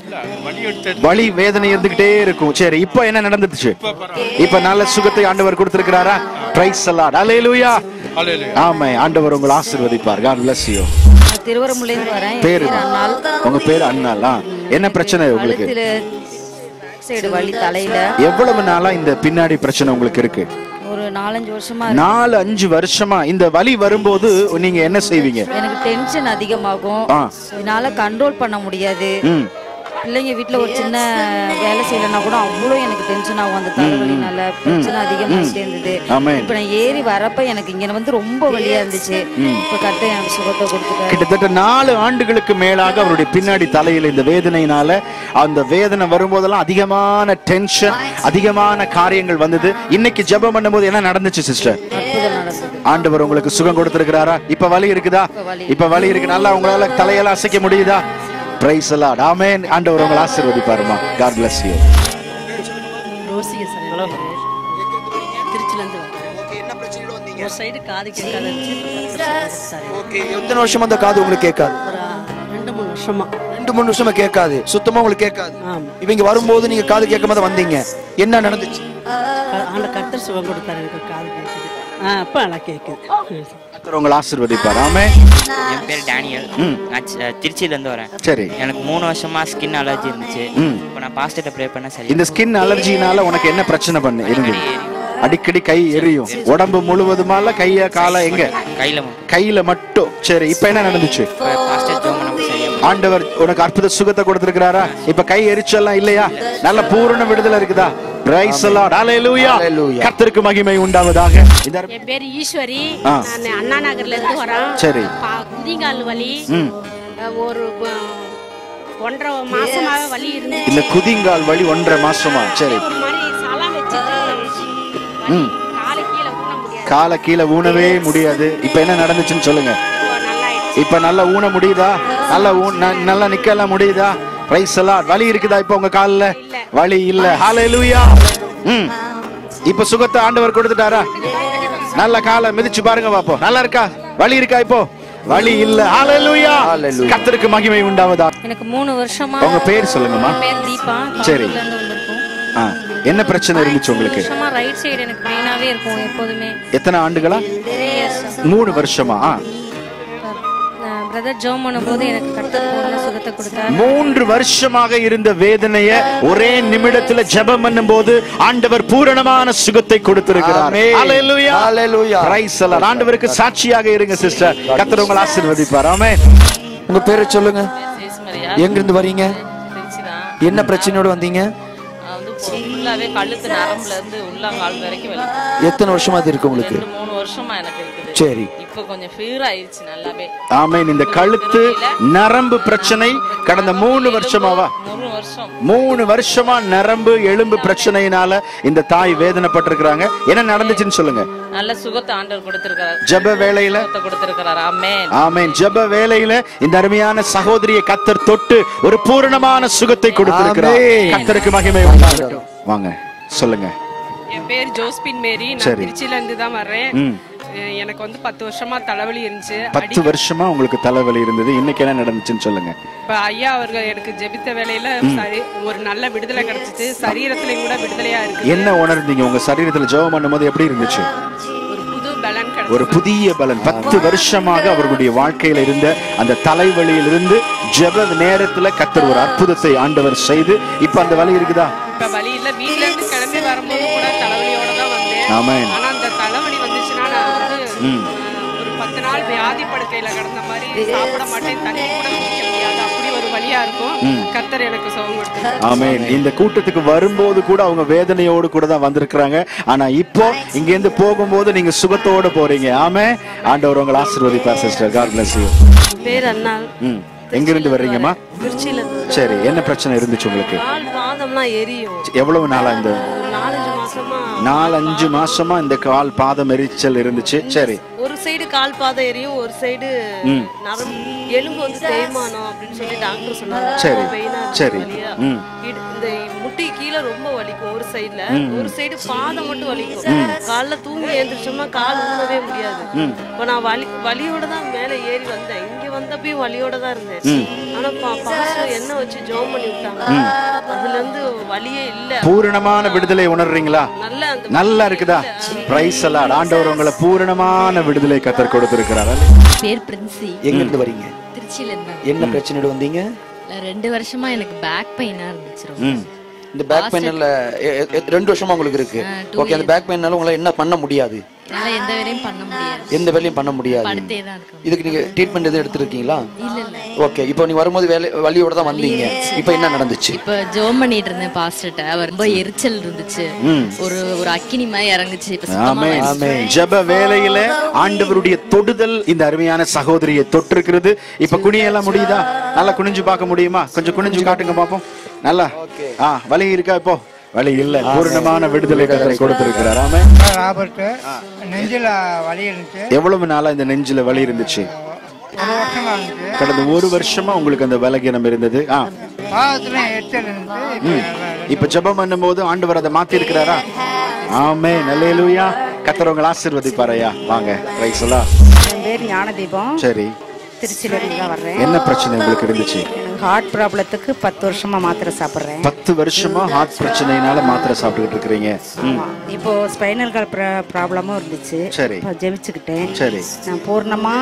[SPEAKER 3] வலி வேதனை இருந்துகிட்டே இருக்கும். சரி, இப்போ என்ன நடந்துச்சு? இப்ப நல்ல சுகத்தை ஆண்டவர் கொடுத்திருக்கிறாரா? Price the Lord. ஹalleluya. ஹalleluya. ஆமென். ஆண்டவர் உங்களை ஆசீர்வதிப்பார். God bless you.
[SPEAKER 8] திருவரம்புல இருந்து வரேன்.
[SPEAKER 3] பேரு அண்ணாள். உங்க பேர் அண்ணாள். என்ன பிரச்சனை உங்களுக்கு?
[SPEAKER 8] சைடு வலி தலையில.
[SPEAKER 3] எவ்வளவு நாளா இந்த பின்னாடி பிரச்சனை உங்களுக்கு இருக்கு?
[SPEAKER 8] ஒரு நாலஞ்சு வருஷமா.
[SPEAKER 3] நாலு அஞ்சு வருஷமா. இந்த வலி வரும்போது நீங்க என்ன செய்வீங்க?
[SPEAKER 8] எனக்கு டென்ஷன் அதிகமாகும். என்னால கண்ட்ரோல் பண்ண முடியாது. பிள்ளைங்க வீட்டுல ஒரு சின்ன வேலை செய்யலன்னா கூட அவ்வளவு எனக்கு டென்ஷன் ஆகும். அந்த தலைவலினால பிரச்சனை அதிகமாகிட்டே இருந்தது. இப்ப நான் ஏறி வரப்ப எனக்கு இங்க வந்து ரொம்ப வலியா இருந்துச்சு. இப்ப கரெக்டா எனக்கு சுகத்தை கொடுத்துட்டாரு.
[SPEAKER 3] கிட்டத்தட்ட நாலு ஆண்டுகளுக்கு மேலாக அவருடைய பின்னாடி தலையில இந்த வேதனையினால, அந்த வேதனை வரும்போதெல்லாம் அதிகமான டென்ஷன், அதிகமான காரியங்கள் வந்தது. இன்னைக்கு ஜெபம் பண்ணும்போது என்ன நடந்துச்சு சிஸ்டர்? ஆண்டவர் உங்களுக்கு சுகம் கொடுத்திருக்கிறாரா? இப்ப வலி இருக்குதா? இப்ப வலி இருக்கு. நல்லா உங்களால தலையெல்லாம் அசைக்க முடியுதா? Praise the Lord. ஆமென். ஆண்டவர் உங்களை ஆசீர்வதிப்பாருமா. God bless you.
[SPEAKER 10] ரோசிக சங்கலம் திருச்சில இருந்து வரேன். ஓகே, என்ன பிரச்சனைல வந்தீங்க? ஒரு சைடு காது கேட்காத இருந்துச்சு.
[SPEAKER 1] ஓகே, எத்தனை வருஷமா அந்த காது உங்களுக்கு கேட்காது?
[SPEAKER 10] ரெண்டு மூணு வருஷமா.
[SPEAKER 1] ரெண்டு மூணு வருஷமா கேட்காது, சுத்தமா உங்களுக்கு கேட்காது. இவங்க வரும்போது நீங்க காது கேட்காம தான் வந்தீங்க. என்ன நடந்துச்சு?
[SPEAKER 10] ஆண்ட கர்த்தர் சுகம் கொடுத்தாரு, எனக்கு காது கேட்குது. ஆ, அப்ப நல்லா கேட்குது.
[SPEAKER 3] கர்த்தர் உங்களை ஆசீர்வதிப்பார். ஆமென்.
[SPEAKER 13] என் பேர் டேனியல். நான் சி- திருச்சியில இருந்து வரேன்.
[SPEAKER 3] சரி.
[SPEAKER 13] எனக்கு மூணு வருஷமா ஸ்கின் அலர்ஜி இருந்துச்சு. இப்போ நான் பாஸ்டர்ட்ட ப்ரே பண்ண சரி.
[SPEAKER 3] இந்த ஸ்கின் அலர்ஜினால உனக்கு என்ன பிரச்சனை பண்ணு இருந்தது? அடிக்கடி கை எரியும், உடம்பு முழுவதுமால கைய கால எங்க?
[SPEAKER 13] கையில
[SPEAKER 3] கையில மட்டும். சரி, இப்ப என்ன நடந்துச்சு?
[SPEAKER 13] பாஸ்டர் ஜோம் பண்ண சரியா
[SPEAKER 3] ஆண்டவர் உனக்கு அற்புத சுகத்தை கொடுத்திருக்கிறாரா? இப்ப கை எரிச்சல்லாம் இல்லையா? நல்ல பூரண விடுதலை இருக்குதா? Praise the Lord. ஹalleluya. கர்த்தருக்கு மகிமை உண்டாவதாக.
[SPEAKER 14] என் பேர் ஈஸ்வரி.
[SPEAKER 3] ஆ.
[SPEAKER 14] நான் அண்ணா நகர்ல இருந்து வரேன்.
[SPEAKER 3] சரி.
[SPEAKER 14] பா- குதிங்கால் வலி.
[SPEAKER 3] ம்.
[SPEAKER 14] அஹ், ஒரு அஹ், ஒன்றரை மாசமாக வலி இருந்துச்சு.
[SPEAKER 3] இந்த குதிங்கால் வலி ஒன்றரை மாசமா? சரி.
[SPEAKER 14] ஒரு மாதிரி சலாம் வச்சுட்டு
[SPEAKER 3] ம்.
[SPEAKER 14] காலை கீழே ஊன முடியாது.
[SPEAKER 3] காலை கீழே ஊனவே முடியாது. இப்ப என்ன நடந்துச்சுன்னு சொல்லுங்க. இப்ப நல்லா ஊன முடியுதா? நல்லா ஊ- ந- நல்லா நிக்கலாம் முடியுதா? Praise the Lord. வலி இருக்குதா இப்ப உங்க கால்ல? வலி இல்ல. ஹalleluya. ம். இப்ப சுகத்தை ஆண்டவர் கொடுத்துட்டாரா? நல்ல காலை மிதிச்சு பாருங்க பாப்போம். நல்லா இருக்கா? வலி இருக்கா இப்போ? வலி இல்ல. ஹalleluya. கர்த்தருக்கு மகிமை உண்டாவதா.
[SPEAKER 24] எனக்கு மூணு வருஷமா.
[SPEAKER 3] உங்க பேர் சொல்லுங்கம்மா.
[SPEAKER 24] என் பேர் தீபா.
[SPEAKER 3] சரி.
[SPEAKER 24] காலையில இருந்து வந்திருக்கோம்.
[SPEAKER 3] ஆ, என்ன பிரச்சனை இருந்துச்சு உங்களுக்கு?
[SPEAKER 24] வருஷமா ரைட் சைடு எனக்கு பெயினாவே இருக்கும் எப்போதுமே.
[SPEAKER 3] எத்தனை ஆண்டுகளா?
[SPEAKER 24] Three years.
[SPEAKER 3] மூணு வருஷமா? ஆ.
[SPEAKER 24] பிரதர் ஜோம் பண்ணும்போது எனக்கு கர்த்தர் பூர்ண சுகத்தை கொடுத்தார்.
[SPEAKER 3] மூன்று வருஷமாக இருந்த வேதனைய ஒரே நிமிடத்துல ஜெபம் பண்ணும்போது ஆண்டவர் பூரணமான சுகத்தை கொடுத்திருக்கிறார்.
[SPEAKER 1] ஆமென்.
[SPEAKER 3] ஹalleluya.
[SPEAKER 1] ஹalleluya.
[SPEAKER 3] Praise the Lord. ஆண்டவருக்கு சாட்சியாக இருங்க சிஸ்டர். கர்த்தர் உங்களை ஆசீர்வதிப்பார். ஆமென்.
[SPEAKER 1] உங்க பேரை சொல்லுங்க. எங்க இருந்து வரீங்க? என்ன பிரச்சனையோட வந்தீங்க?
[SPEAKER 25] ஃபுல்லாவே கழுத்து நரம்புல இருந்து உள்ளங்கால் வரைக்கும் வலி.
[SPEAKER 1] எத்தனை வருஷமா அது இருக்கு உங்களுக்கு?
[SPEAKER 25] ரெண்டு மூணு வருஷமா எனக்கு இருக்குது.
[SPEAKER 1] சரி.
[SPEAKER 25] இப்போ கொஞ்சம் ஃபீவர் ஆயிருச்சு நல்லாவே.
[SPEAKER 3] ஆமென். இந்த கழுத்து நரம்பு பிரச்சனை கடந்த மூணு வருஷமாவா?
[SPEAKER 25] மூணு வருஷம்.
[SPEAKER 3] மூணு வருஷமா நரம்பு எலும்பு பிரச்சனையினால இந்த தாய் வேதனைப்பட்டிருக்கிறாங்க. என்ன நடந்துச்சுன்னு சொல்லுங்க.
[SPEAKER 25] நல்ல சுகத்தை ஆண்டவர் கொடுத்திருக்கார்.
[SPEAKER 3] ஜெப வேளையில
[SPEAKER 25] சுகத்தை கொடுத்திருக்கார். ஆமென்.
[SPEAKER 3] ஆமென். ஜெப வேளையில இந்த அருமையான சகோதரியை கர்த்தர் தொட்டு ஒரு பூரணமான சுகத்தை கொடுத்திருக்கிறார்.
[SPEAKER 1] ஆமென்.
[SPEAKER 3] கர்த்தருக்கு மகிமை உண்டாகட்டும். வாங்க சொல்லுங்க.
[SPEAKER 26] என் பேர் ஜோஸ்பின் மேரி. நான்
[SPEAKER 3] சரி.
[SPEAKER 26] திருச்சியில இருந்து தான் வர்றேன்.
[SPEAKER 3] ம்.
[SPEAKER 26] அஹ் எனக்கு வந்து பத்து வருஷமா தலைவலி இருந்துச்சு.
[SPEAKER 3] பத்து வருஷமா உங்களுக்கு தலைவலி இருந்தது. இன்னைக்கு என்ன நடந்துச்சுன்னு சொல்லுங்க.
[SPEAKER 26] இப்ப ஐயா அவர்கள் எனக்கு ஜெபித்த வேலையில
[SPEAKER 3] ம்.
[SPEAKER 26] சரி- ஒரு நல்ல விடுதலை கிடைச்சிச்சு. சரீரத்திலையும் கூட விடுதலையா இருக்கு.
[SPEAKER 3] என்ன உணர்ந்தீங்க? உங்க சரீரத்துல ஜெபம் பண்ணும்போது எப்படி இருந்துச்சு?
[SPEAKER 26] ஒரு புது பலன் கிடைச்சு.
[SPEAKER 3] ஒரு புதிய பலன். பத்து வருஷமாக அவர்களுடைய வாழ்க்கையில இருந்த அந்த தலைவலியிலிருந்து ஜெப நேரத்துல கர்த்தர் ஒரு அற்புதத்தை ஆண்டவர் செய்து இப்ப அந்த வலி இருக்குதா?
[SPEAKER 26] இப்ப வலி இல்ல. வீட்ல இருந்து கிளம்பி வரும்போது கூட தலைவலியோட தான் வந்தேன்.
[SPEAKER 3] ஆமென்.
[SPEAKER 26] ஆனா அந்த தலைவலி வந்துச்சுன்னா நான் வந்து
[SPEAKER 3] ம்.
[SPEAKER 26] ஒரு பத்து நாள் வியாதி படுக்கையில கிடந்த மாதிரி சாப்பிட மாட்டேன், தண்ணி கூட குடிக்க முடியாது. அப்படி ஒரு வலியா இருக்கும்.
[SPEAKER 3] ம்.
[SPEAKER 26] கர்த்தர் எனக்கு சுகம் கொடுத்தார்.
[SPEAKER 3] ஆமென். இந்த கூட்டத்துக்கு வரும்போது கூட அவங்க வேதனையோடு கூட தான் வந்திருக்கிறாங்க. ஆனா இப்போ இங்க இருந்து போகும்போது நீங்க சுகத்தோட போறீங்க. ஆமென். ஆண்டவர் உங்களை ஆசீர்வதிப்பார் சிஸ்டர். God bless you.
[SPEAKER 10] பேர் அண்ணா.
[SPEAKER 3] ம். எங்க இருந்து வர்றீங்கம்மா?
[SPEAKER 10] திருச்சியில இருந்து.
[SPEAKER 3] சரி. என்ன பிரச்சனை இருந்துச்சு உங்களுக்கு?
[SPEAKER 10] கால் பாதம்லாம் எரியும்.
[SPEAKER 3] எவ்வளவு நாளா இந்த
[SPEAKER 10] ஒரு நாலஞ்சு மாசமா
[SPEAKER 3] நாலஞ்சு மாசமா இந்த கால் பாதம் எரிச்சல் இருந்துச்சு? சரி.
[SPEAKER 10] ஒரு சைடு கால் பாதம் எரியும், ஒரு சைடு
[SPEAKER 3] ம்.
[SPEAKER 10] நரம்பு எலும்பு வந்து தேய்மானம் அப்படின்னு சொல்லி டாக்டர் சொன்னாங்க.
[SPEAKER 3] சரி.
[SPEAKER 10] pain ஆ இருக்கு
[SPEAKER 3] சரி.
[SPEAKER 10] வலியா.
[SPEAKER 3] ம்.
[SPEAKER 10] இடு- இந்த முட்டி கீழே ரொம்ப வலிக்கும் ஒரு சைடுல,
[SPEAKER 3] ம்.
[SPEAKER 10] ஒரு சைடு பாதம் மட்டும் வலிக்கும்.
[SPEAKER 3] ம்.
[SPEAKER 10] காலைல தூங்கி எழுந்திரிச்சோம்னா கால் ஊனவே முடியாது.
[SPEAKER 3] ம்.
[SPEAKER 10] இப்போ நான் வலி வலியோட தான் மேலே ஏறி வந்தேன். இங்க வந்தப்பயும் வலியோட தான் இருந்தேன்.
[SPEAKER 3] ம்.
[SPEAKER 10] ஆனா பா- பாஸ்டர் எண்ணெய் வச்சு ஜெபம் பண்ணி விட்டாங்க.
[SPEAKER 3] ம்.
[SPEAKER 10] அதுல இருந்து வலியே இல்ல.
[SPEAKER 3] பூரணமான விடுதலை உணர்றீங்களா?
[SPEAKER 10] நல்ல அந்த
[SPEAKER 3] நல்லா இருக்குதா? Praise the Lord. ஆண்டவர் உங்களை பூரணமான விடுதலை கர்த்தர் கொடுத்திருக்கிறார்.
[SPEAKER 24] பேர் பிரின்சி.
[SPEAKER 1] எங்க இருந்து வரீங்க?
[SPEAKER 24] திருச்சியில இருந்து.
[SPEAKER 1] என்ன பிரச்சனையோட வந்தீங்க?
[SPEAKER 24] ரெண்டு வருஷமா எனக்கு பேக் பெயினா இருந்துச்சு ரொம்ப.
[SPEAKER 1] ம். இந்த பேக் பெயின்ல ரெண்டு வருஷமா உங்களுக்கு இருக்கு.
[SPEAKER 24] ஆ, two
[SPEAKER 1] ஓகே. அந்த பேக் பெயின்னால உங்களால என்ன பண்ண முடியாது?
[SPEAKER 24] என்னால எந்த வேலையும் பண்ண முடியாது.
[SPEAKER 1] எந்த வேலையும் பண்ண முடியாது.
[SPEAKER 24] படுத்தே தான் இருக்கணும்.
[SPEAKER 1] இதுக்கு நீங்க ட்ரீட்மெண்ட் எதுவும் எடுத்துருக்கீங்களா?
[SPEAKER 24] இல்ல இல்ல.
[SPEAKER 1] ஓகே. இப்போ நீ வரும்போது வேலை வலியோட தான் வந்தீங்க. இப்போ என்ன நடந்துச்சு?
[SPEAKER 24] இப்ப ஜோம் பண்ணிட்டு இருந்தேன் பாஸ்டர்ட்ட. அவர் ரொம்ப எரிச்சல் இருந்துச்சு.
[SPEAKER 3] ம்.
[SPEAKER 24] ஒரு ஒரு அக்கினி மாதிரி இறங்குச்சு. இப்ப சுத்தமா
[SPEAKER 3] ஆமென்.
[SPEAKER 24] ஆயிடுச்சு.
[SPEAKER 3] ஜெப வேளையில ஆண்டவருடைய தொடுதல் இந்த அருமையான சகோதரியை தொட்டிருக்கிறது. இப்ப குனியெல்லாம் முடியுதா? நல்லா குனிஞ்சு பார்க்க முடியுமா? கொஞ்சம் குனிஞ்சு காட்டுங்க பாப்போம். நல்லா. ஆ, வலி இருக்கா இப்போ? வலி இல்ல. பூரணமான விடுதலை கர்த்தர் கொடுத்திருக்கிறார். ஆமென்.
[SPEAKER 27] ராபர்ட் நெஞ்சில வலி இருந்துச்சு.
[SPEAKER 3] எவ்வளவு நாளா இந்த நெஞ்சில வலி இருந்துச்சு?
[SPEAKER 12] ஒரு வருஷம் ஆகுது.
[SPEAKER 3] கடந்த ஒரு வருஷமா உங்களுக்கு அந்த பலகீனம் இருந்தது. ஆ
[SPEAKER 12] பாதத்துல எச்சல் இருந்து
[SPEAKER 3] ம். இப்ப ஜெபம் பண்ணும்போது ஆண்டவர் அதை மாத்தி இருக்கிறாரா? ஆமென். அல்லேலூயா. கர்த்தர் உங்களை ஆசீர்வதிப்பாரையா. வாங்க. பிரைஸ் எல்லாம்.
[SPEAKER 15] என் பேர் ஞானதீபம்.
[SPEAKER 3] சரி.
[SPEAKER 15] திருச்சியில இருந்து தான் வர்றேன்.
[SPEAKER 3] என்ன பிரச்சனை உங்களுக்கு இருந்துச்சு?
[SPEAKER 15] ஹார்ட் ப்ராப்ளத்துக்கு பத்து வருஷமா மாத்திரை சாப்பிடுறேன்.
[SPEAKER 3] பத்து வருஷமா ஹார்ட் பிரச்சனையினால மாத்திரை சாப்பிட்டுக்கிட்டு இருக்கிறீங்க.
[SPEAKER 15] இப்போ ஸ்பைனல் கார்ட் ப்ராப்ளமும் இருந்துச்சு.
[SPEAKER 3] சரி.
[SPEAKER 15] இப்போ ஜெபிச்சுக்கிட்டேன்.
[SPEAKER 3] சரி.
[SPEAKER 15] நான் பூர்ணமா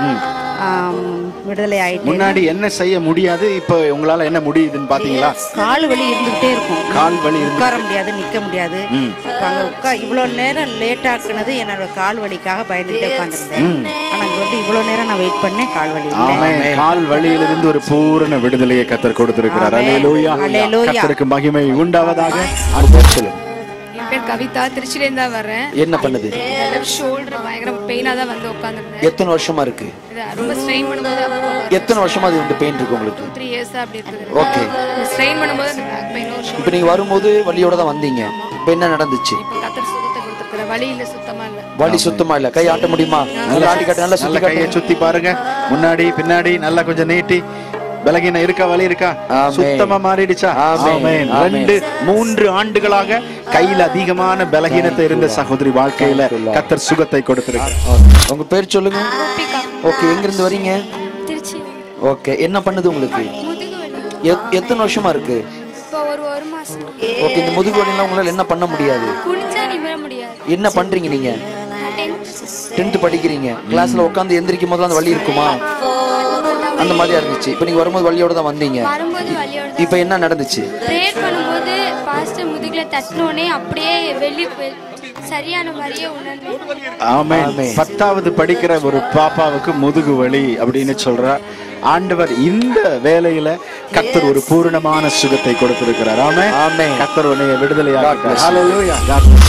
[SPEAKER 15] விடுதலை ஆயிட்டேன்.
[SPEAKER 3] முன்னாடி என்ன செய்ய முடியாது, இப்போ உங்களால என்ன முடியுதுன்னு பாத்தீங்களா?
[SPEAKER 15] கால் வலி இருந்துகிட்டே இருக்கும்.
[SPEAKER 3] கால் வலி
[SPEAKER 15] உட்கார முடியாது, நிக்க முடியாது. அங்க உட்கா இவ்வளவு நேரம் லேட் ஆக்குனது என்னோட கால் வலிக்காக பயந்துட்டே உட்கார்ந்துருந்தேன். ஆனா இங்க வந்து இவ்வளவு நேரம் நான் வெயிட் பண்ணேன், கால் வலி இல்லை.
[SPEAKER 3] ஆமென். கால் வலியிலிருந்து ஒரு பூரண விடுதலையை கர்த்தர் கொடுத்திருக்கிறார். அல்லேலூயா. கர்த்தருக்கு மகிமை உண்டாவதாக. சொல்லுங்க.
[SPEAKER 4] என் பேர் கவிதா, திருச்சியில இருந்து தான் வர்றேன்.
[SPEAKER 1] என்ன பண்ணுது?
[SPEAKER 4] லெஃப்ட் ஷோல்டர் பயங்கர பெயினா தான் வந்து உட்கார்ந்திருந்தேன்.
[SPEAKER 1] எத்தனை வருஷமா இருக்கு?
[SPEAKER 4] ரொம்ப ஸ்ட்ரெயின் பண்ணும்போது
[SPEAKER 1] எத்தனை வருஷமா அது இந்த பெயின் இருக்கு உங்களுக்கு?
[SPEAKER 4] த்ரீ இயர்ஸ் அப்படி இருக்குது.
[SPEAKER 1] ஓகே.
[SPEAKER 4] ஸ்ட்ரெயின் பண்ணும்போது அந்த பேக் பெயின் ஒரு
[SPEAKER 1] இப்போ நீங்க வரும்போது வலியோட தான் வந்தீங்க. இப்போ என்ன நடந்துச்சு?
[SPEAKER 4] இப்போ கத்தர் சுகத்தை கொடுத்திருக்காரு. வலி இல்ல, சுத்தமா இல்ல.
[SPEAKER 1] வலி சுத்தமா இல்ல. கை ஆட்ட முடியுமா? நல்லா ஆட்டி காட்டு. நல்லா சுத்தி
[SPEAKER 3] கையை சுத்தி பாருங்க. முன்னாடி பின்னாடி நல்லா கொஞ்சம் நீட்டி. பலகீனம் இருக்கா? வலி இருக்கா? சுத்தமா மாறிடுச்சா? ஆமென். ரெண்டு மூன்று ஆண்டுகளாக கையில அதிகமான பலகீனத்தை இருந்த சகோதரி வாழ்க்கையில கர்த்தர் சுகத்தை கொடுத்திருக்கார்.
[SPEAKER 1] உங்க பேர் சொல்லுங்க. ஓகே. எங்க இருந்து வரீங்க?
[SPEAKER 4] திருச்சி.
[SPEAKER 1] ஓகே. என்ன பண்ணுது உங்களுக்கு? எத்தனை வருஷமா இருக்கு?
[SPEAKER 4] இப்போ ஒரு ஒரு மாசம்.
[SPEAKER 1] ஓகே. இந்த முதுகு வலிலாம் உங்களால என்ன பண்ண முடியாது?
[SPEAKER 4] குனிஞ்சா நிமிர முடியாது.
[SPEAKER 1] என்ன பண்றீங்க நீங்க? டென்த் படிக்கிறீங்க. கிளாஸ்ல உட்கார்ந்து எந்திரிக்கும் போது அந்த வலி இருக்குமா? அந்த மாதிரியா இருந்துச்சு. இப்போ நீங்க வரும்போது வலியோட தான் வந்தீங்க.
[SPEAKER 4] வரும்போது வலியோட.
[SPEAKER 1] இப்போ என்ன நடந்துச்சு?
[SPEAKER 4] பிரேயர் பண்ணும்போது பாஸ்டர் முதுகுல தட்டினோனே அப்படியே வெளி சரியான மாதிரியே உணர்ந்தேன்.
[SPEAKER 3] ஆமென். பத்தாவது படிக்கிற ஒரு பாப்பாவுக்கு முதுகு வலி அப்படின்னு சொல்ற ஆண்டவர் இந்த வேளையில கர்த்தர் ஒரு பூரணமான சுகத்தை கொடுத்திருக்கிறார். ஆமென். ஆமென். கர்த்தர் உன்னை விடுதலையாக்குகிறார். ஹalleluya.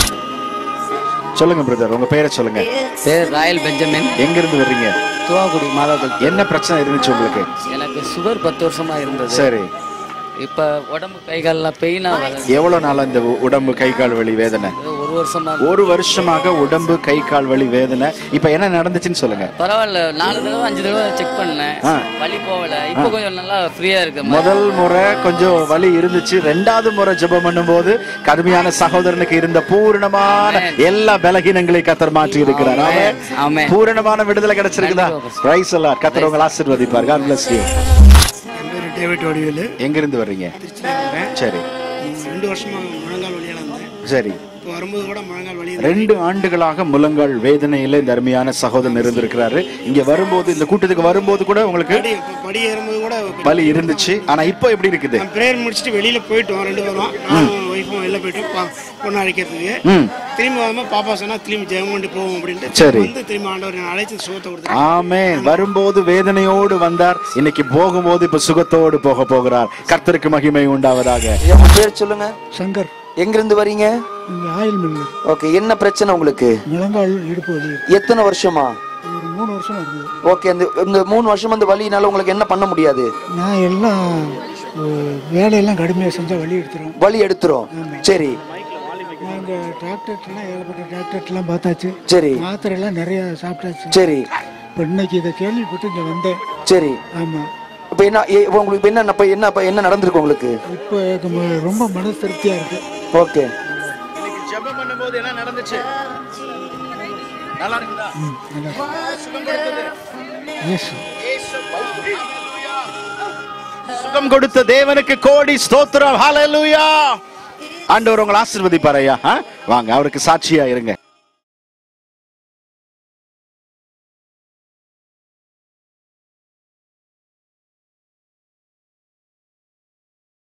[SPEAKER 3] சொல்லுங்க பிரதர், உங்க பேரை சொல்லுங்க.
[SPEAKER 16] பேர் ராயல் பெஞ்சமின்.
[SPEAKER 3] எங்க இருந்து வர்றீங்க?
[SPEAKER 16] துவாக்குடி மாதாக்கள்.
[SPEAKER 3] என்ன பிரச்சனை இருந்துச்சு உங்களுக்கு?
[SPEAKER 16] எனக்கு சுகர் பத்து வருஷமா இருந்தது.
[SPEAKER 3] சரி.
[SPEAKER 16] இப்ப உடம்பு கை கால்லாம் பெயினா வருது.
[SPEAKER 3] எவ்வளவு நாளா இந்த உடம்பு கை கால் வலி வேதனை?
[SPEAKER 16] ஒரு வருஷமா.
[SPEAKER 3] ஒரு வருஷமாக உடம்பு கை கால் வலி வேதனை. இப்ப என்ன நடந்துச்சுன்னு சொல்லுங்க.
[SPEAKER 16] பரவாயில்ல, நாலு தடவை அஞ்சு தடவை செக் பண்ணேன், வலி போகல. இப்ப கொஞ்சம் நல்லா ஃப்ரீயா இருக்கு.
[SPEAKER 3] முதல் முறை கொஞ்சம் வலி இருந்துச்சு. ரெண்டாவது முறை ஜெபம் பண்ணும்போது கடுமையான சகோதரனுக்கு இருந்த பூரணமான எல்லா பலகீனங்களை கர்த்தர் மாற்றி இருக்கிறார். ஆமென். பூரணமான விடுதலை கிடைச்சிருக்குதா? Price the Lord. கர்த்தர் உங்களை ஆசீர்வதிப்பார். God bless you.
[SPEAKER 19] David Vadivelu.
[SPEAKER 3] எங்க இருந்து வர்றீங்க? சரி.
[SPEAKER 19] ரெண்டு வருஷமா முழங்கால் வலியால இருந்தேன்.
[SPEAKER 3] சரி.
[SPEAKER 19] இப்போ வரும்போது கூட முழங்கால் வலி.
[SPEAKER 3] ரெண்டு ஆண்டுகளாக முழங்கால் வேதனையில இந்த அருமையான சகோதரன் இருந்திருக்கிறாரு. இங்க வரும்போது, இந்த கூட்டத்துக்கு வரும்போது கூட உங்களுக்கு
[SPEAKER 19] படி ஏறும்போது கூட
[SPEAKER 3] வலி இருந்துச்சு. ஆனா இப்போ எப்படி இருக்குது?
[SPEAKER 19] பிரேயர் முடிச்சுட்டு வெளியில போயிட்டோம் ரெண்டு பேரும். நானும் ஒய்ஃபும் வெளில போயிட்டோம் பொண்ணு அழைக்கிறதுக்கு. திரும்பி வரும்போது பாப்பா சொன்னா திரும்பி ஜெபம் பண்ணி போவோம் அப்படின்ட்டு வந்து திரும்பி ஆண்டவர் அழைத்து சுகத்தை கொடுத்தார்.
[SPEAKER 3] ஆமென். வரும்போது வேதனையோடு வந்தார், இன்னைக்கு போகும்போது இப்ப சுகத்தோடு போக போகிறார். கர்த்தருக்கு மகிமை உண்டாவதாக.
[SPEAKER 1] பேர் சொல்லுங்க.
[SPEAKER 17] சங்கர்.
[SPEAKER 1] எங்க இருந்து வரீங்க?
[SPEAKER 17] Oil mill.
[SPEAKER 1] ஓகே. என்ன பிரச்சனை உங்களுக்கு?
[SPEAKER 17] முழங்கால் இடுப்பு வலி.
[SPEAKER 1] எத்தனை வருஷமா?
[SPEAKER 17] ஒரு மூணு வருஷமா இருக்கு.
[SPEAKER 1] ஓகே. இந்த இந்த மூணு வருஷம் அந்த வலினால உங்களுக்கு என்ன பண்ண முடியாது?
[SPEAKER 17] நான் எல்லாம் வேலையெல்லாம் கடுமையா செஞ்சா வலி எடுத்துரும்.
[SPEAKER 1] வலி எடுத்துரும். சரி.
[SPEAKER 17] நாங்க டாக்டர்லாம் ஏகப்பட்ட டாக்டர்லாம் பார்த்தாச்சு.
[SPEAKER 1] சரி.
[SPEAKER 17] மாத்திரை எல்லாம் நிறைய சாப்பிட்டாச்சு.
[SPEAKER 1] சரி.
[SPEAKER 17] இப்போ இன்னைக்கு இதை கேள்விப்பட்டு இங்க வந்தேன்.
[SPEAKER 1] சரி.
[SPEAKER 17] ஆமா.
[SPEAKER 1] இப்போ என்ன உங்களுக்கு இப்போ என்ன என்ன என்ன நடந்திருக்கு உங்களுக்கு?
[SPEAKER 17] இப்போ ரொம்ப மன திருப்தியா இருக்கு.
[SPEAKER 1] ஓகே.
[SPEAKER 3] இன்னைக்கு ஜெபம் பண்ணும்போது என்ன நடந்துச்சு? நல்லா இருக்குதா? சுகம் கொடுத்தது
[SPEAKER 17] இயேசு.
[SPEAKER 3] சுகம் கொடுத்த தேவனுக்கு கோடி ஸ்தோத்திரம். ஹalleluya. ஆண்டவர் உங்களை ஆசீர்வதிப்பார் ஐயா. வாங்க, அவருக்கு சாட்சியா இருங்க.